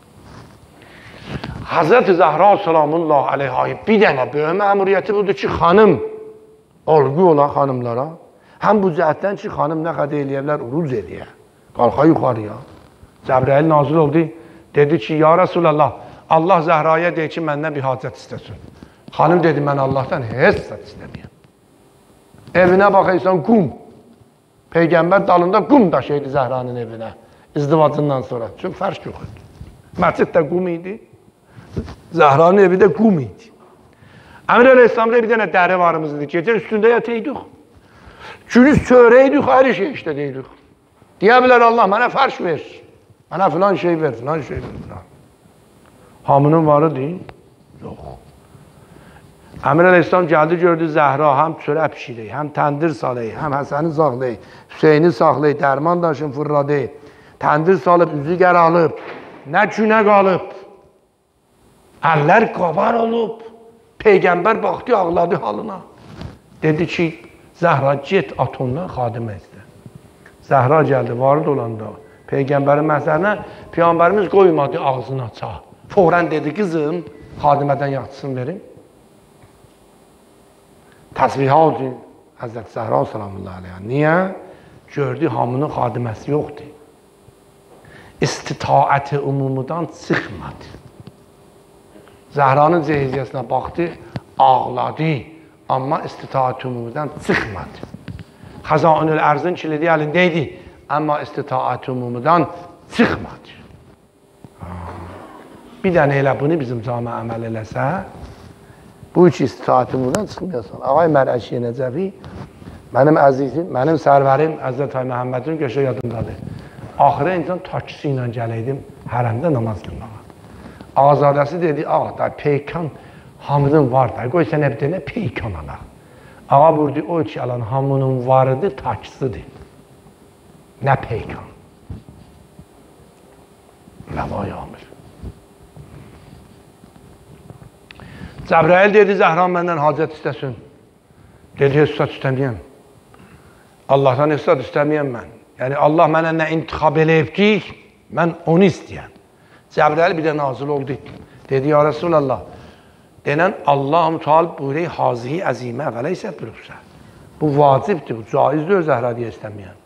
Hazreti Zəhra salamullah aleyhayı bir dənə böyük məmuriyyəti budur ki, xanım olğu olan xanımlara, həm bu cəhətdən ki, xanım nə qədər eləyərlər, uruz eləyə. Qalxa yuxarıya. Cəbrəil nazil oldu, dedi ki, ya Rasulallah, Allah Zəhraya deyir ki, məndən bir hacət istəsin. Xanım dedi, mən Allahdan heç zət istəməyəm. Evinə baxaysan, qum. Peyğəmbər dalında qum daşıydı Zəhranın evinə, izdivacından sonra. Çünki fərq yox idi. Məscid də qum idi, Zəhranın evi də qum idi. Əmir Əleyhisselamda bir dənə dəri varımız idi, gecə üstündə yataydık. Günüz çörəydik, hər şey işlədiydik. Deyə bilər Allah, mənə fərş ver, mənə filan şey ver, filan şey ver, filan. Hamının varı deyin? Yox. Əmir Əleyhisselam gəldi, gördü Zəhra, həm çörə pişirik, həm təndir salıyıq, həm Həsəni saxlayıq, Hüseyni saxlayıq, dərman daşın fırladı, təndir salıb, üzü qər alıb, nə günə qalıb, əllər qabar olub, Peyğəmbər baxdı, ağladı halına. Dedi ki, Zəhra, get at ondan xadimə izlə. Zəhra gəldi, vardı olanda, Peyğəmbərin məhzərinə, Peyğəmbərimiz qoymadı ağzını açaq. Fəvrən dedi, qızım, xadimədən yaxçısını verin. Təsbihə oldu Həzrət Zəhra salamullah aleyhə. Niyə? Gördü, hamının xadiməsi yoxdur. İstitaəti umumudan çıxmadı. Zəhranın cehiziyyəsinə baxdı, ağladı, amma istitaəti umumudan çıxmadı. Xəzainül ərzin kilidi əlindəydi, amma istitaəti umumudan çıxmadı. Bir dənə elə bunu bizim cami əməl eləsə, bu üç istitaəti umumudan çıxmayasan. Ağay Mərəşi Nəcəfi, mənim əzizim, mənim sərvərim, Əzrət Ay Məhəmmədin göşə yadımdadır. Axırı insan taksisi ilə gələydim, hərəmdə namaz qılmağa. Azadəsi dedi, ağa da peykan hamının var da, qoy sənə bir dənə peykan alaq. Ağa burdu, o ki alan hamının varıdır, taksisidir. Nə peykan? Ləva yağmır. Cəbrəil dedi, Zəhran məndən hacət istəsin. Dedi, hesat istəməyəm. Allahdan hesat istəməyəm mən. Yəni, Allah mənə nə intixab eləyib ki, mən onu istəyəm. Cəbrəil bir də nazil oldu. Dedi, ya Rasulallah, denən Allah-u Teala buyuruyor, hazihi əzimə və leysət bürüqsə. Bu vacibdir, bu caizdir, Zəhra deyə istəməyəm.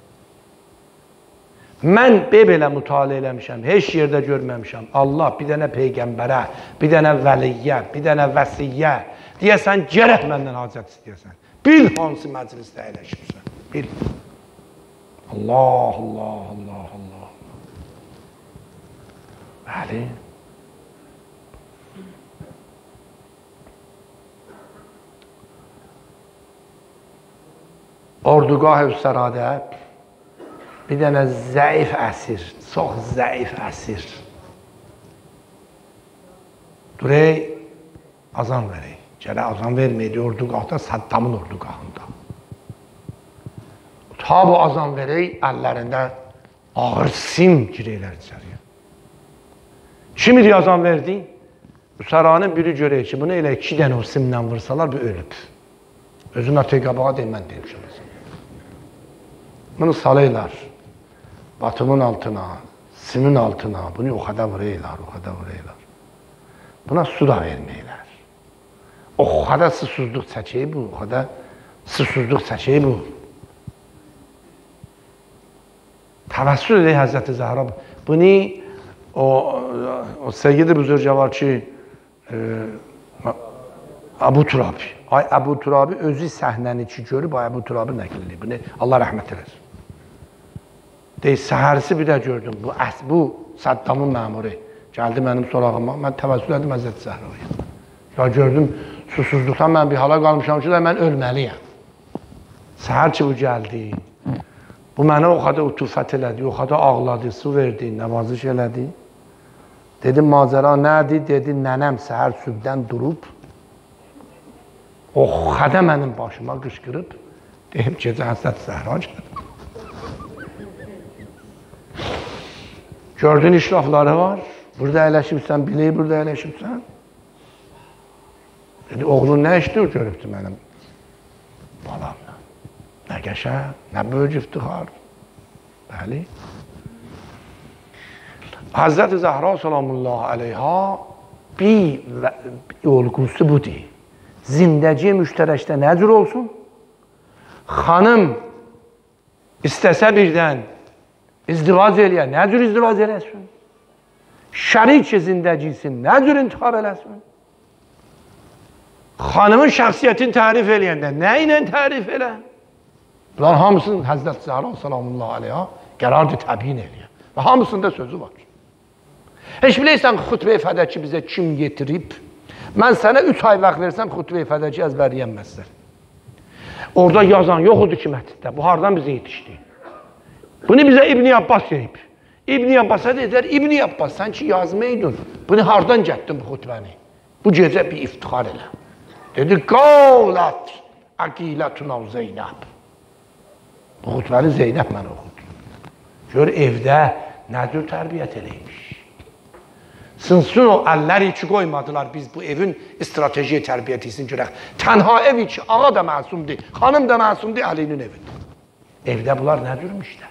Mən belə mütaliə eləmişəm, heç yerdə görməmişəm. Allah bir dənə peyğəmbərə, bir dənə vəliyyə, bir dənə vəsiyyə deyəsən, gərək məndən hacət istəyəsən. Bil hansı məclisdə əyləşirsən. Bil. Allah, Allah, Allah, Allah. Bəli. Ordugah-ı Üssəradə bir dənə zəif əsir, çox zəif əsir. Durey, azan verək. Gələ azan verməydi ordugahda, Saddamın ordugahında. Ta bu azan verək, əllərində ağır sim girəylər içəriyə. Kim idi azan verdi? Üssəranın biri görək ki, bunu elə iki dənə o simdən vursalar, bu ölüb. Özün atı qabağa deyil, mən deymişəm. Bunu salaylar. batımın altına, simin altına, bunu o kadar vuraylar, o kadar vuraylar. Buna su da vermeyler. O kadar susuzluk çəkəyi bu, o kadar susuzluk çəkəyi bu. Təvəssül edək Həzrəti Zəhra. Bunu o, o Seyyid-i Buzurca var ki, e, Əbu Turabi. Ay Əbu Turabi özü səhnəni ki görüb, ay Əbu Turabi nəql edib. Bunu Allah rəhmət eləsin. Deyir, səhərisi bir də gördüm. Bu, bu Saddamın məmuru. Gəldi mənim sorağıma. Mən təvəssül edim Həzrəti Zəhraya. Ya gördüm, susuzluqdan mən bir hala qalmışam ki, mən ölməliyəm. Səhər ki bu gəldi. Bu mənə o kadar utufət elədi, o kadar ağladı, su verdi, nəvaziş elədi. Dedim, macəra nədir? Dedi, nənəm səhər sübdən durub, o xədə mənim başıma qışqırıb, deyib, gecə Həzrət Zəhra gəldi. Gördün işrafları var, burada əyləşibsən, bileyi burada əyləşibsən. Dedi, oğlun nə işdir görübdü mənim balamla. Nə qəşəng, nə böyük iftixar. Bəli. Həzrəti Zəhra salamullah aleyha bir olgusu budur. Zindəci müştərəkdə nə cür olsun? Xanım istəsə birdən izdivac eləyə, nə cür izdivac eləsin? Şərik zindəcisin, nə cür intihar eləsin? Xanımın şəxsiyyətini tərif eləyəndə nə ilə tərif elə? Bunlar hamısının Həzrət Zəhra salamullah aleyha qərardır təbiin eləyər. Və hamısında sözü var. Heç biləysən xütbə-i fədəki bizə kim getirib? Mən sənə üç ay vaxt versəm xütbə-i fədəki əzbərləyənməzsən. Orada yazan yoxudur ki mətndə. Bu hardan bizə yetişdi? Bunu bizə İbn Abbas deyib. İbn Abbas'a dedilər, İbn Abbas sən ki yazmaydın. Bunu hardan gətdin bu xütbəni? Bu gecə bir iftixar elə. Dedi, qavlat əqilətuna Zeynəb. Bu xütbəni Zeynəb mən oxudu. Gör evdə nə cür tərbiyyət eləymiş. Sınsın o əlləri ki qoymadılar biz bu evin strateji tərbiyyətisini görək. Tənha evi ki ağa da məsumdur, xanım da məsumdur, Əlinin evidir. Evdə bunlar nə cürmüşlər?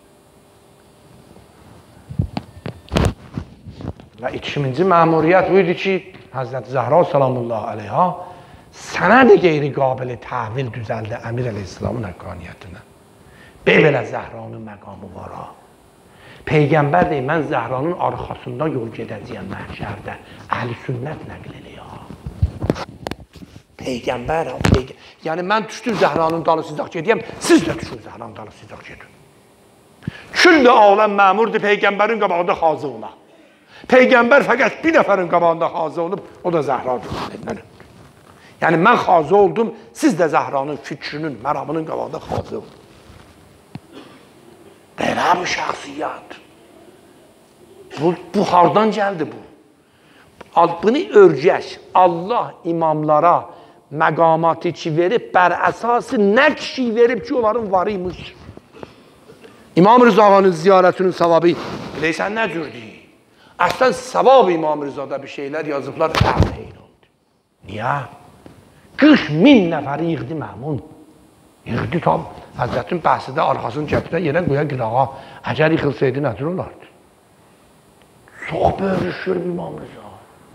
Və ikinci məmuriyyət buydu ki, Həzrət Zəhra salamullah aleyha sənə də qeyri qabili təhvil düzəldi Əmir əleyhisselamın həqqaniyyətinə. Belə Zəhranın məqamı var ha. Peyğəmbər deyir, mən Zəhranın arxasında yol gedəcəyəm məhşərdə. Əhl-i sünnət nəql eləyir. Peyğəmbər, Peyğəmbər. Yəni mən düşdüm Zəhranın dalı sizaq gedəyəm, siz də düşün Zəhranın dalı sizaq gedin. Küllü aləm məmurdur Peyğəmbərin qabağında xazı ola. Peyğəmbər fəqət bir nəfərin qabağında xazı olub, o da Zəhradır. Yəni mən xazı oldum, siz də Zəhranın fikrinin, məramının qabağında xazı olun. Belə bir şəxsiyyət. Bu, bu hardan gəldi bu? Bunu örgəş, Allah imamlara məqamatı ki verib, bər əsası nəqşi verib ki, onların varıymış. İmam Rıza'nın ziyarətinin savabı, biləysən nə cürdür? Əslən, savab İmam Rıza'da bir şeylər yazıblar, əhleyin oldu. Niyə? qırx min nəfəri yığdı məmun. Yığdı tam. Həzrətin bəhsidə arxasını cəbdə yerə qoya qırağa. Əgər yıxılsaydı nədir olardı? Çox böyrüşür İmam Rıza.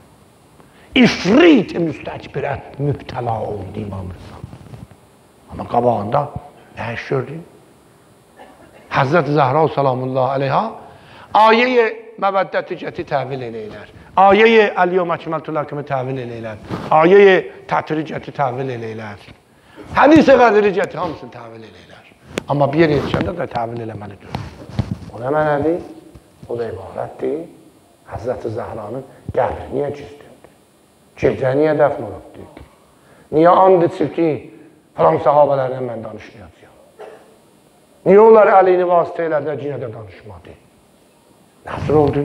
İfrit müstəkbirə mübtəla oldu İmam Rıza. Amma qabağında nə iş gördü? Həzrət Zəhra salamullah aleyha ayə-i məvəddəti gəti təhvil eləyilər. Ayə-i Əl-Yevmə Əkməltu Ləkümü təhvil eləyilər. Ayə-i Tətri gəti təhvil eləyilər. Hədis-i qədiri gəti hamısını təhvil eləyilər. Amma bir yer yetişəndə də təhvil eləməlidir. O nə mənədir? O da ibarətdir. Həzrət Zəhranın qəbri niyə gizlindi? Gecə niyə dəfn olubdur? Niyə and içib ki, falan sahabələrlə mən danışmayacağım? Niyə onlar əlini vasitə elədi, cinə də danışmadı? Nəzir oldu?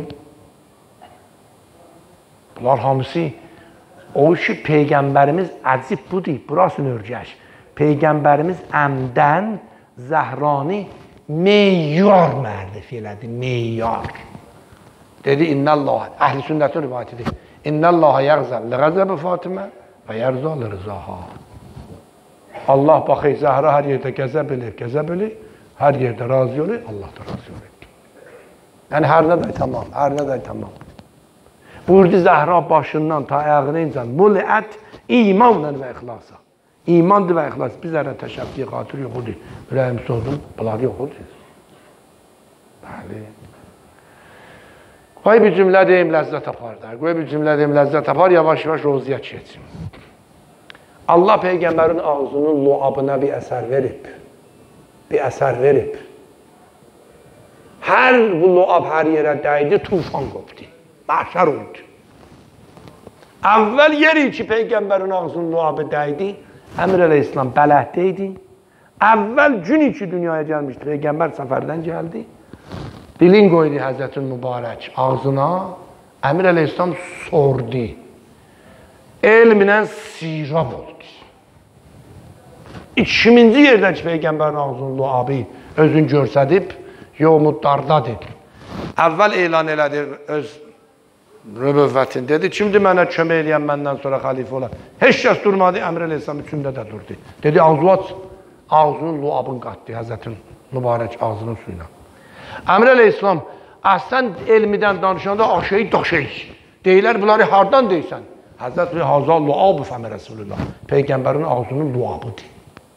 Bunlar hamısı o ki, Peyğəmbərimiz əcib budur, burasını örgəş. Peyğəmbərimiz əmdən Zəhranı meyyar mərif elədi, meyyar. Dedi, İnnəllaha, əhl-i sünnətin rivayətidir. İnnəllaha yəğzəl ləğəzəb-i Fatimə və yərzal rızaha. Allah baxır, Zəhra hər yerdə gəzəb eləyir, gəzəb eləyir, hər yerdə razı olur, Allah da razı olur. Yəni, hər nə də tamam, hər nə də tamam. Buyurdu Zəhra başından ta ayağına incən, müliət imanla və ixlasa. İmandır və ixlas. Biz ərə təşəbbiyə xatır yoxudur. Ürəyim sordum, bunlar yoxudur. Bəli. Qoy bir cümlə deyim, ləzzət apar da. Qoy bir cümlə deyim, ləzzət apar, yavaş-yavaş roziyyət keçsin. Allah Peyğəmbərin ağzının luabına bir əsər verib. Bir əsər verib. Hər bu luab hər yerə dəydi, tufan qopdu. Mahşər oldu. Əvvəl yeri ki, Peyğəmbərin ağzının luabı dəydi, Əmir Əleyhisselam bələddə idi. Əvvəl gün iki dünyaya gəlmişdi, Peyğəmbər səfərdən gəldi. Dilin qoydu Həzrətin Mübarək ağzına, Əmir Əleyhisselam sordu. Elminə sirab oldu. İkiminci yerdən ki, Peyğəmbərin ağzının luabı özün görsədib, yomuddardadır. Əvvəl elan elədi öz rübüvvətin, dedi, kimdir mənə kömək eləyən məndən sonra xalifə olan? Heç kəs durmadı, Əmir Əleyhisselam üçündə də durdu. Dedi, ağzı aç, ağzının luabını qatdı, Həzrətin Mübarək ağzının suyuna. Əmir Əleyhisselam, əsən elmidən danışanda aşeyi daşeyi. Deyilər, bunları hardan deysən? Həzrət Hazal luabı fəmə Rəsulullah. Peyğəmbərin ağzının luabıdır.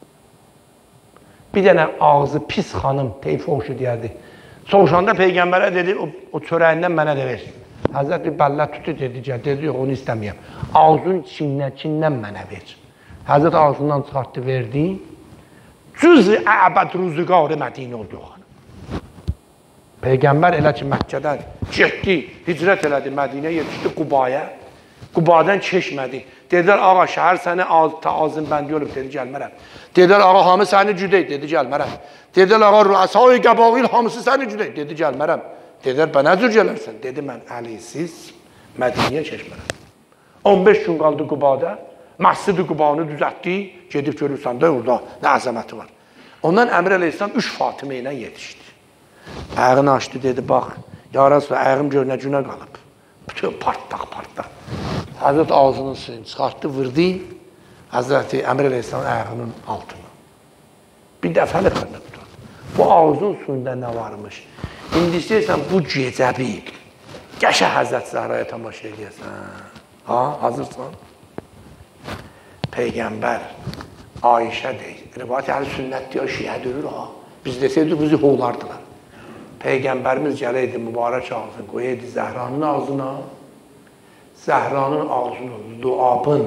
Bir dənə ağzı pis xanım, teyfi oxşu deyərdi. Soruşanda Peyğəmbərə dedi, o, o çörəyindən mənə də ver. Həzrət bir bəllə tutdu, dedi, dedi, yox, onu istəməyəm. Ağzın çindən, çindən mənə ver. Həzrət ağzından çıxartdı, verdi. Cüz-i əbəd rüzüqarı Mədinə oldu. Peyğəmbər elə ki, Məkkədən getdi, hicrət elədi, Mədinə yetişdi Qubaya. Qubadan keçmədi. Dedilər, ağa, şəhər səni ta ağzın bəndi olub, dedi, gəlmərəm. Dedilər, ağa, hamı səni cüdək, dedi, gəlmərəm. Dedilər, ağa, rüəsai qəbağil hamısı səni cüdək, dedi, gəlmərəm. Dedilər, bə nə cür gələrsən? Dedi, mən əlisiz Mədiniyə keçmərəm. on beş gün qaldı Qubada, Məscid-i Qubanı düzəltdi, gedib görürsən də orada nə əzəməti var. Ondan Əmir Əleyhisselam üç Fatimə ilə yetişdi. Ayağını açdı, dedi, bax, ya Rasulullah, ayağım gör nə günə qalıb. Bütün partlaq, partlaq. Həzrət ağzının suyunu çıxartdı, vurdu Həzrəti Əmir Əleyhisselamın ayağının altına. Bir dəfəli xırlıqdır. Bu ağzın suyunda nə varmış? İndi istəyirsən bu gecə bil. Qəşə Həzrət Zəhraya tamaşa edəyəsən. Ha, hazırsan? Peyğəmbər Ayşə deyir. Rivayət əhl-i sünnət deyir, şiə döyür ha. Biz desəydik, bizi hoğlardılar. Peyğəmbərimiz gələydi, mübarək ağzını qoyaydı Zəhranın ağzına. Zəhranın ağzını, duabın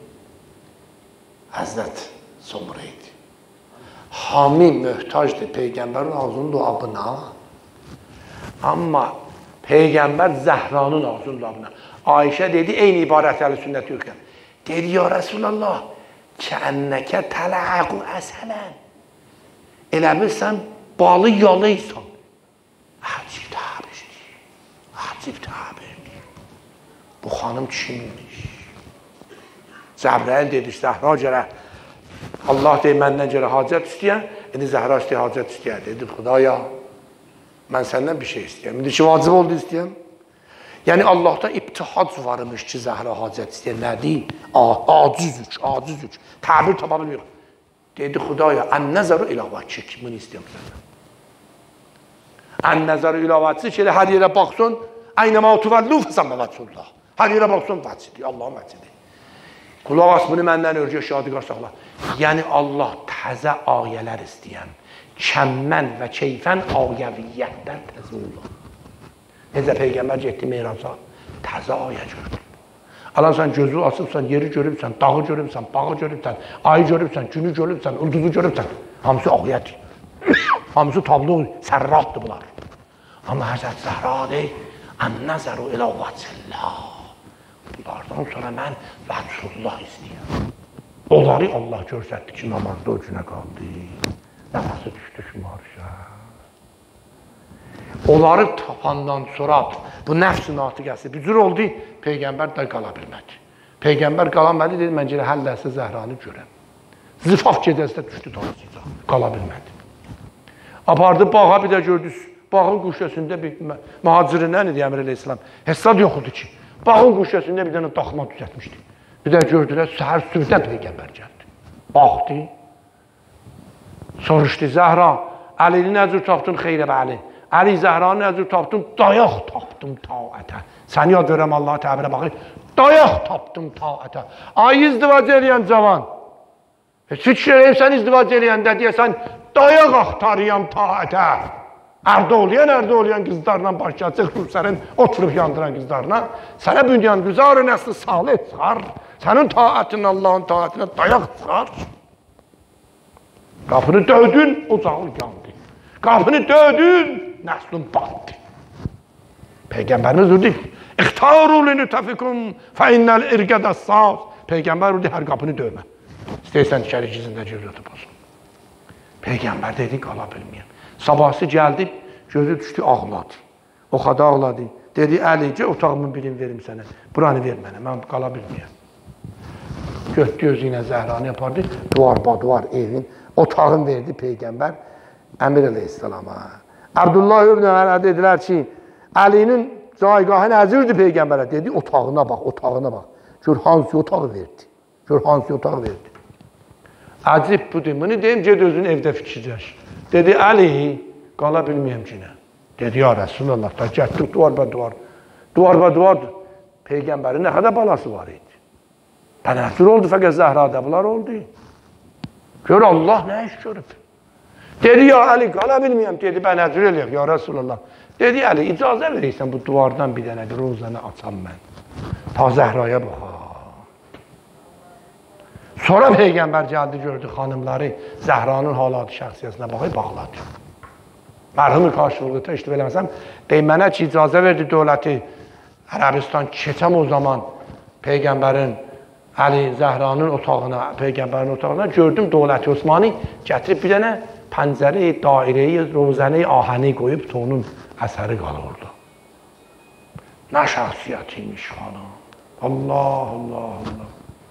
Həzrət sonra idi. Hami möhtacdır Peyğəmbərin ağzının duabına. Amma Peyğəmbər Zəhranın ağzının duabına. Ayşə dedi, eyni ibarət əhl-i sünnət yoxdur. Dedi, ya Rəsulallah, kənnəkə tələqu əsələn. Elə bilsən, balı yalıysan. Əcib təbirdir. Əcib təbirdir. Bu xanım kimdir? Cəbrəil dedi, Zəhra gərək. Allah deyir, məndən gərək hacət istəyən. İndi Zəhra istəyir, hacət istəyən. Dedi, Xudaya, mən səndən bir şey istəyəm. İndi ki, vacib oldu istəyəm. Yəni, Allahdan ibtihac varmış ki, Zəhra hacət istəyən. Nədir? Aciz üç, aciz üç. Təbir tapa bilmir. Dedi, Xudaya, ən-nəzəru ilavətçik. Bunu istəyəm səndən. Ən-nəzəru ilavətçik ki, hər yerə baxsın, əynəmə otuvəllu fəsən məvətsullah. Hər yerə baxsın, vəcidir, Allahın vəcidir. Qulaq as, bunu məndən örgə şadiqar saxla. Yəni, Allah təzə ayələr istəyən, kəmmən və keyfən ayəviyyətdən təzə olur. Necə Peyğəmbər getdi meyraca, təzə ayə gördü. Alansan, gözü asıbsan, yeri görübsən, dağı görübsən, bağı görübsən, ayı görübsən, günü görübsən, ulduzu görübsən. Hamısı ayədir. Hamısı tablo, sərratdır bunlar. Amma Həzrət Zəhra deyir, ən-nəzəru ilə vəsillah. Bunlardan sonra mən Vəsullah istəyəm. Onları Allah görsətdi ki, namazda o günə qaldı. Nəfəsi düşdü şümarışa. Onları tapandan sonra bu nəfs-i natiqəsi bücür oldu, Peyğəmbər də qala bilmədi. Peyğəmbər qalanməli dedi, mən gələ həlləsi Zəhranı görəm. Zifaf gecəsində düşdü tanısıca, qala bilmədi. Apardı bağa bir də gördü, bağın quşəsində bir mühacirindən idi Əmir Əleyhisselam. Hesad yoxudu ki. Bağın quşəsində bir dənə daxma düzətmişdi. Bir də gördülər, səhər sübhdən Peyğəmbər gəldi. Baxdı. Soruşdu, Zəhra, Əlini nə cür tapdın xeyrə bəli? Əli Zəhranın əzri tapdım, dayaq tapdım taətə. Sən yad verəm Allah təbirə baxır, dayaq tapdım taətə. Ay izdivac eləyən cavan. Süt şereysən izdivac eləyəndə deyəsən, dayaq axtarıyam taətə. Ərdə olayan, ərdə olayan qızlarla başlayacaq, Rusların oturub yandıran qızlarla. Sənə bünyan güzar-ı nəsli salih çıxar. Sənin taətin Allahın taətinə dayaq çıxar. Qapını dövdün, ocağın yandı. Qapını dövdün, nəslin batdı. Peyğəmbərimiz dedi, İxtaru linütəfikum fəinnəl irgədəssaz. Peyğəmbər dedi, hər qapını dövmə. İstəyirsən içəri gizində cürrətə basın. Peyğəmbər dedi, qala bilməyəm. Sabahsı gəldi, gözü düşdü, ağladı. O xada ağladı. Dedi, Əlicə, otağımın birini verim sənə. Buranı ver mənə, mən qala bilməyəm. Götdü özü ilə Zəhranı yapardı, duvar duvar evin, otağın verdi Peyğəmbər Əmir əleyhissalama. Abdullah ibn Əmrə dedilər ki, Əlinin caygahı nəzirdir Peyğəmbərə. Dedi, otağına bax, otağına bax. Gör hansı otağı verdi. Gör hansı otağı verdi. Əcib budur, bunu deyim, ged özün evdə fikirləş. Dedi, Əli, qala bilməyəm ki, nə? Dedi, ya Rəsulullah, da gətdik duvar bə duvar. Duvar bə duvardır. Peyğəmbərin nə qədər balası var idi? Tənəzzür oldu, fəqət Zəhrada bunlar oldu. Gör Allah nə iş görüb. Dedi, ya Əli, qala bilməyəm. Dedi, bə nəzir eləyək, ya Rəsulullah. Dedi, Əli, icazə verəysən bu duvardan bir dənə bir rozanı açam mən. Ta Zəhraya baxa. Sonra Peyğəmbər gəldi, gördü xanımları Zəhranın halatı şəxsiyyəsinə baxıb, bağladı. Mərhumu qarşılıqda işləb eləməsəm, deyim, mənə ki, icazə verdi dövləti Ərəbistan keçəm o zaman Peyğəmbərin Əli Zəhranın otağına, Peyğəmbərin otağına gördüm dövləti Osmani gətirib bir dənə pəncəri, dairəyi, rozəni, ahəni qoyub onun əsəri qalırdı. Nə şəxsiyyət imiş xanım. Allah, Allah, Allah.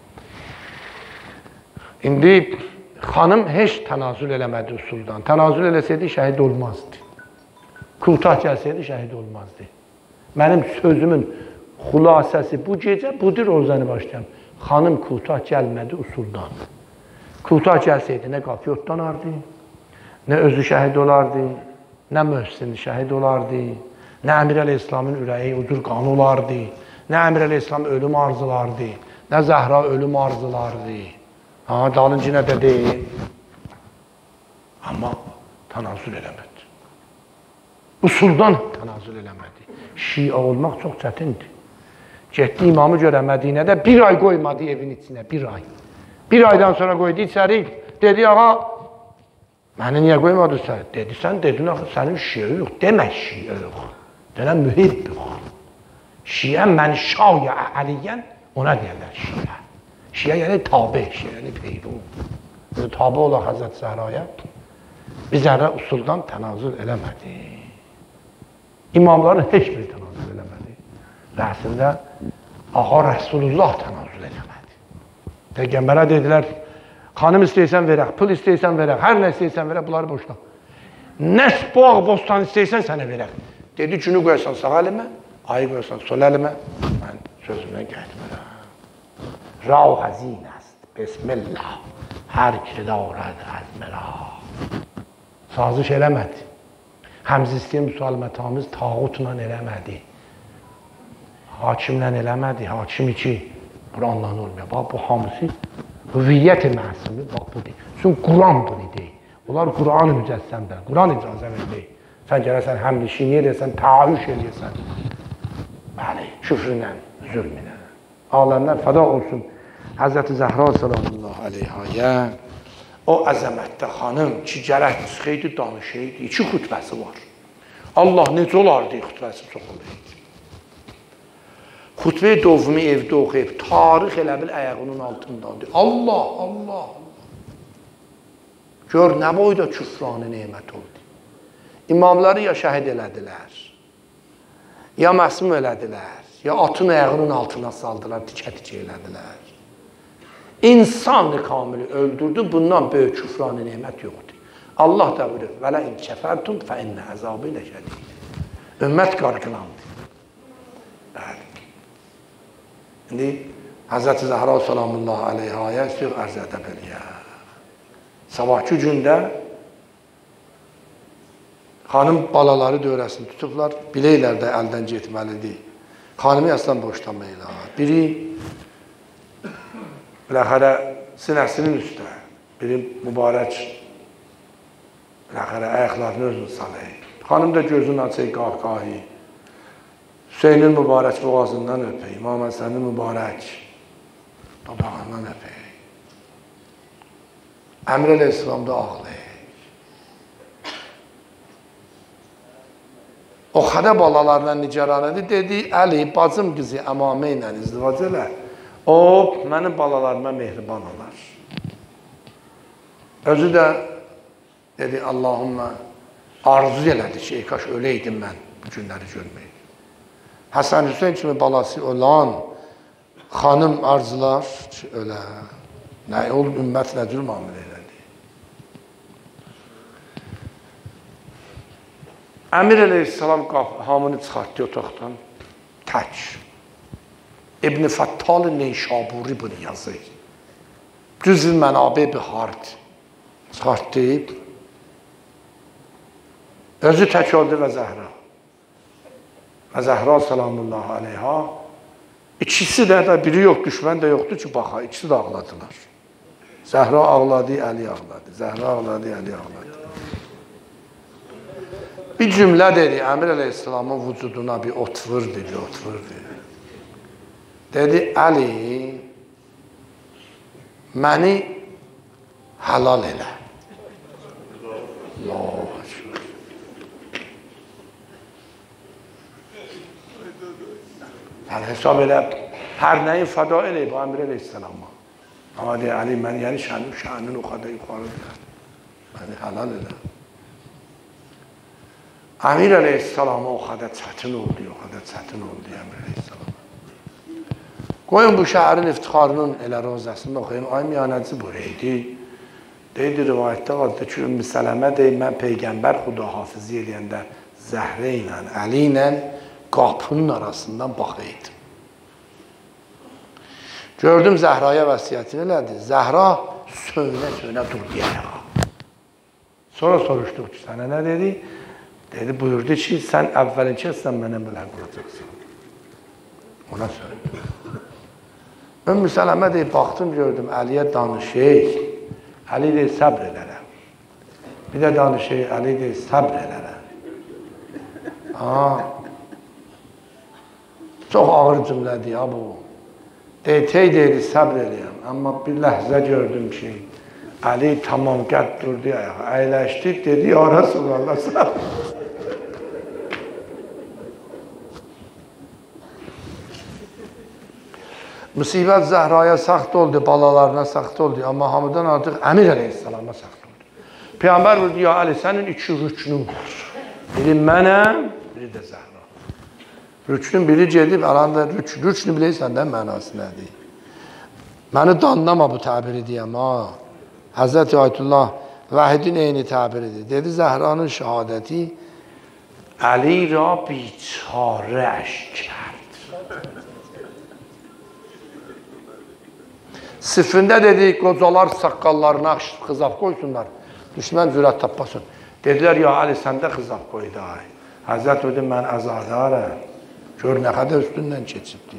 İndi xanım heç tənazül eləmədi usuldan. Tənazül eləsəydi şəhid olmazdı. Kultah gəlsəydi şəhid olmazdı. Mənim sözümün xülasəsi bu gecə budur rozəni başlayan. Xanım kultah gəlmədi usuldan. Kultah gəlsəydi nə qapı yotlanardı, nə özü şəhid olardı, nə Möhsin şəhid olardı, nə Əmir əleyhissalamın ürəyi udur qan olardı, nə Əmir əleyhissalam ölüm arzulardı, nə Zəhra ölüm arzulardı. Ha, dalınca nə də deyil. Amma tənazül eləmədi. Usuldan tənazül eləmədi. Şia olmaq çox çətindir. Getdi imamı görə Mədinədə bir ay qoymadı evin içinə, bir ay. Bir aydan sonra qoydu içəri, dedi, ağa, məni niyə qoymadı sən? Dedi, sən dedin, axı, sənin şiə yox, demək şiə yox. Denən mühib yox. Şiə məni şaya əliyən, ona deyərlər şiə. Şiə yəni tabi, şiə yəni peyru. Tabi olaq Həzrət Zəhraya, bir zərrə usuldan tənazül eləmədi. İmamların heç bir tənazül eləmədi. Və əslində, ağa Rəsulullah tənazül eləmədi. Peyğəmbərə dedilər, xanım istəyirsən verək, pul istəyirsən verək, hər nə istəyirsən verək, bunları boşla. Nəs bağ, bostan istəyirsən sənə verək. Dedi, günü qoyarsan sağ əlimə, ayı qoyarsan sol əlimə, mən sözümdən gəlmərəm. Rau hazin است بسم الله hər ki دارد عزم را. Sazış eləmədi. Həmz istəyən müsalmətamiz tağutla eləmədi. Hakimlə eləmədi. Hakimi ki, Quranla olmuyor. Bax, bu hamısı hüviyyət-i məsumi, bax bu deyil. Çünki Quran bunu deyil. Onlar Quran-ı mücəssəmdir. Quran icazə verir. Sən gələsən, həmlişini eləyəsən, təavüş eləyəsən. Bəli, küfrünlə, zülmünə. Aləmlər fəda olsun. Həzrəti Zəhra sallallahu aleyhəyə o əzəmətdə xanım ki, gərək çıxıydı, danışıydı. İki xütbəsi var. Allah necə olardı xütbəsi çox olaydı. Xütbə-i dovmi evdə oxuyub, tarix elə bil əyağının altındadır. Allah, Allah, Allah. Gör, nə boyda küfranı neymət oldu. İmamları ya şəhid elədilər, ya məsum elədilər, ya atın əyağının altına saldılar, tikə-tikə elədilər. İnsan-ı kamili öldürdü, bundan böyük küfranı neymət yoxdur. Allah da buyurur, vələ in kəfərtum fə innə əzabı ilə şədid. Ümmət qarqılandı. Bəli. İndi Həzrəti Zəhra sallallahu aleyhəyə sığ ərz edə biliyə. Sabahki gündə Xanım balaları dövrəsini tutublar, biləklər də əldən getməlidir. Xanımı aslan boşlamayırlar. Biri biləxərə sinəsinin üstə, biri mübarək biləxərə ayaqlarını özünü salır. Xanım da gözünü açır qahqahı. Hüseynin mübarək boğazından öpür, İmam Həsənin mübarək babağından öpür. Əmr Əleyhisselam da ağlayır. O xədə balalarla nigaran edir, dedi, Əli, bacım qızı əmamə ilə izdivac elə, o, mənim balalarıma mehriban olar. Özü də, dedi, Allahümə, arzu elədi ki, ey, kaş öləydim mən bu günləri görməyim. Həsən Hüseyin kimi balası olan xanım arzular ki, ölə. Nə, o ümmət nə cür müamilə elədi. Əmir Əleyhisselam hamını çıxartdı otaqdan, tək. İbn-i Fəttal Neysaburi bunu yazır. Cüz-i Mənabə Bihard çıxartdı. Özü tək oldu və Zəhra. Və Zəhra salamullah aleyha. İkisi də, də biri yox, düşmən də yoxdur ki, baxa, ikisi də ağladılar. Zəhra ağladı, Əli ağladı. Zəhra ağladı, Əli ağladı. Bir cümlə dedi, Əmir Əleyhisselamın vücuduna bir otvur dedi, otvur dedi. Dedi, Əli, məni halal elə. Allah aşkına. Yəni, hesab elə, hər nəyin fəda eləyib bu Əmir Əleyhisselama. Amma deyir, Əli, mən yəni şənim, şənin o qədər yuxarıdır. Məni halal elə. Əmir Əleyhisselama o qədər çətin oldu, o qədər çətin oldu Əmir Əleyhisselama. Qoyun bu şəhərin iftixarının elə rozəsini oxuyun. Ay miyanəci buraydı. Deydi, rivayətdə vardı ki, Ümmü Sələmə deyir, mən Peyğəmbər xudahafizi eləyəndə Zəhrə ilə, Əli ilə qapının arasından baxıydım. Gördüm Zəhraya vəsiyyətini elədi. Zəhra söynə-söynə durdu ayağa. Sonra soruşduq ki, sənə nə dedi? Dedi, buyurdu ki, sən əvvəlincə sən mənə belə quracaqsın. Ona söyledi. Ümmü Sələmə deyib, baxdım, gördüm, Əliyə danışır. Əli deyir, səbr elərəm. Bir də danışır, Əli deyir, səbr elərəm. Haa. Çox ağır cümlədir ya bu. Deyir, tey deyir, səbr eləyəm. Amma bir ləhzə gördüm ki, Əli tamam qəd durdu ayağa. Əyləşdi, dedi, ya Rasulallah, səbr. Müsibət Zəhraya saxt oldu, balalarına saxt oldu. Amma hamıdan artıq Əmir Əleyhisselama saxt oldu. Peyğəmbər buyurdu, ya Əli, sənin iki rüknün var. Biri mənəm, biri də Zəhra. Rüknün biri gedib, aranda rük, rüknü biləysən də mənası nədir? Məni danlama bu təbiri deyəm, ha. Həzrəti Ayətullah Vəhidin eyni təbiridir. Dedi, Zəhranın şəhadəti Əli ra biçarəş kərd. Sıfırında dedi, qocalar saqqallarına xızaf qoysunlar. Düşmən cürət tapmasın. Dedilər, ya Ali, səndə xızaf qoydu. Həzrət ödü, mən əzadarəm. Gör, nə qədər üstündən keçibdi.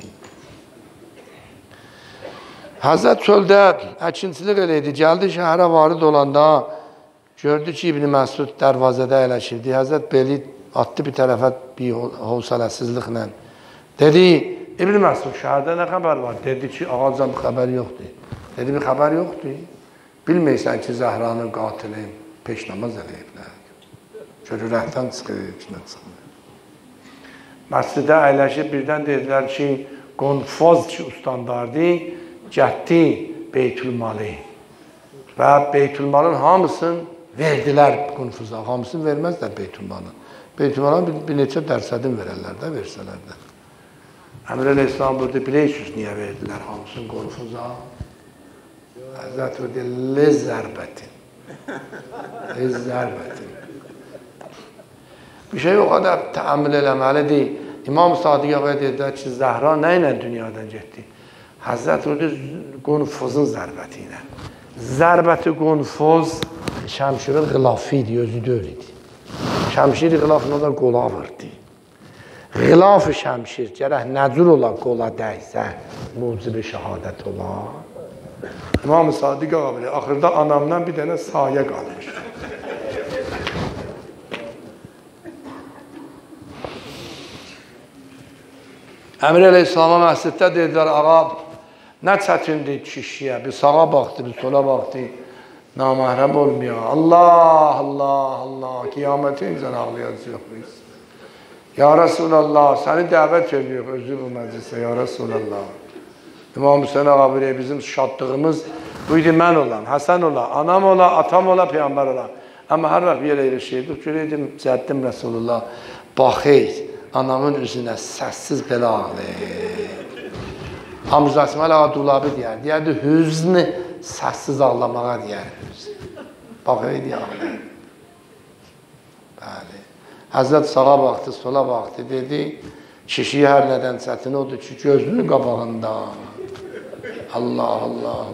Həzrət çöldə əkinçilik eləydi. Gəldi şəhərə varid olanda, gördü ki, İbn Məsud dərvazədə əyləşirdi. Həzrət beli atdı bir tərəfə bir hövsələsizliklə. Dedi, İbn Məsud şəhərdə nə xəbər var? Dedi ki, ağacan bir xəbər yoxdur. Dedi, bir xəbər yoxdur. Bilməysən ki, Zəhranın qatili peş namaz eləyiblər. Görürəkdən çıxır, içinə çıxır. Məscidə əyləşib birdən dedilər ki, qonfaz ki, ustandardı, gətdi Beytülmalı. Və Beytülmalın hamısını verdilər qonfuza. Hamısını verməzlər Beytülmalın. Beytülmalın bir, bir neçə dərsədin verərlər də, versələr də. Əmr Əleyhisselam burada bilirsiniz niyə verdilər hamısını qonfuza? Həzrət o deyir, le zərbətin. Le zərbətin. Bir şey o qədər təəmmül eləməlidir. İmam Sadiq Ağaya dedilər ki, Zəhra nə ilə dünyadan getdi? Həzrət o deyir, qonfuzun zərbəti ilə. Zərbəti qonfuz şəmşirin xilafi idi, özü deyil idi. Şəmşiri qılafına da qola vurdu. Qılaf-ı şəmşir gərək nəcür ola qola dəysə, mucibi şəhadət ola. İmam-ı Sadiq ağa bilir, axırda anamdan bir dənə sayə qalmış. Əmir Əleyhisselama məsciddə dedilər, ağa, nə çətindir kişiyə, bir sağa baxdı, bir sola baxdı, naməhrəm olmuyor. Allah, Allah, Allah, qiyamətin incən ağlayacaq biz. Ya Resulallah, səni dəvət ediyor özü bu məclisə, ya Resulallah. İmam Hüseyin ağa bilir, bizim şadlığımız buydu mən olan, Həsən ola, anam ola, atam ola, Peyğəmbər ola. Amma hər vaxt yerə erişirdik, görəydim, cəddim Resulullah, baxey, anamın üzünə səssiz belə ağlayır. Hamza İsmail ağa dulabi deyər, deyərdi, hüznü səssiz ağlamağa deyər. Baxey deyə ağlayır. Bəli. Həzrət sağa baxdı, sola baxdı, dedi, kişiyə hər nədən çətin odur ki, gözünün qabağında. Allah, Allah.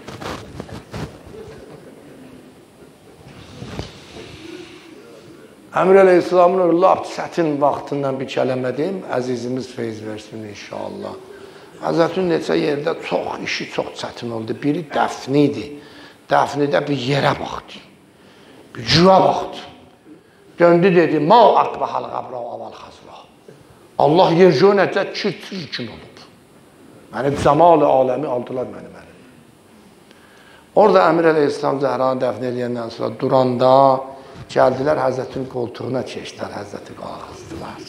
Əmir Əleyhisselamın lap çətin vaxtından bir kələmədim, əzizimiz feyz versin inşallah. Həzrətin neçə yerdə çox, işi çox çətin oldu. Biri dəfni idi. Dəfnidə bir yerə baxdı. Bir cüvə baxdı. Döndü dedi, ma aqbahal qabra aval xazra. Allah yer gönəcə çirtir kim olub. Məni cəmal-ı aləmi aldılar mənim əlim. Orada Əmir Əleyhisselam Zəhranı dəfn eləyəndən sonra duranda gəldilər Həzrətin qoltuğuna keçdilər, Həzrəti qalxızdılar.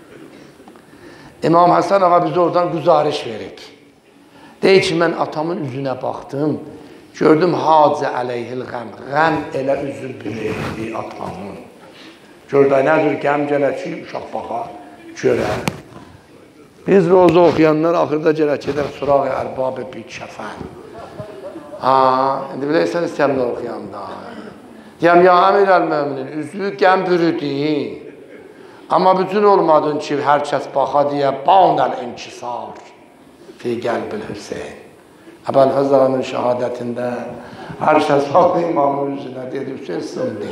İmam Həsən ağa bizə oradan güzariş verib. Deyir ki, mən atamın üzünə baxdım, gördüm hacə əleyhil qəm, qəm elə üzür bilirdi atamın. Gördək, nədir qəm gələ ki, uşaq baxa, görə. Biz roza oxuyanlar axırda gələk edər suraq-ı ərbab-ı bir kəfən. Ha, indi biləysən istəyəmlər oxuyanda. Deyəm, ya əmir əl-möminin, üzlü qəm bürüdü. Amma bütün olmadın ki, hər kəs baxa deyə, banəl inkisar fi qəlbil Hüseyin. Əbəl-Fəz ağanın şəhadətində hər kəs baxdı imamın üzünə, dedi, Hüseyin sındı.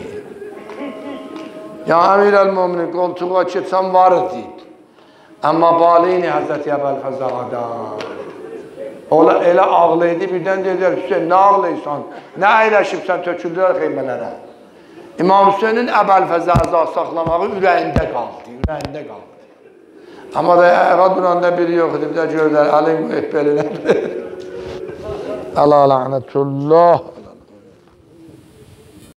Ya əmir əl-möminin, qoltuğa keçən var idi. Amma balini Həzrəti Əbəl-Fəz ağadan. Ola elə ağlaydı, birdən dedilər, Hüseyin, nə ağlayırsan? Nə əyləşibsən, töküldülər xeymələrə. İmam Hüseynin Əbəl-Fəzə əza saxlamağı ürəyində qaldı, ürəyində qaldı. Amma da əğa duranda biri yox idi, bir də gördülər, əlim qoyub belinə. Əla lənətullah.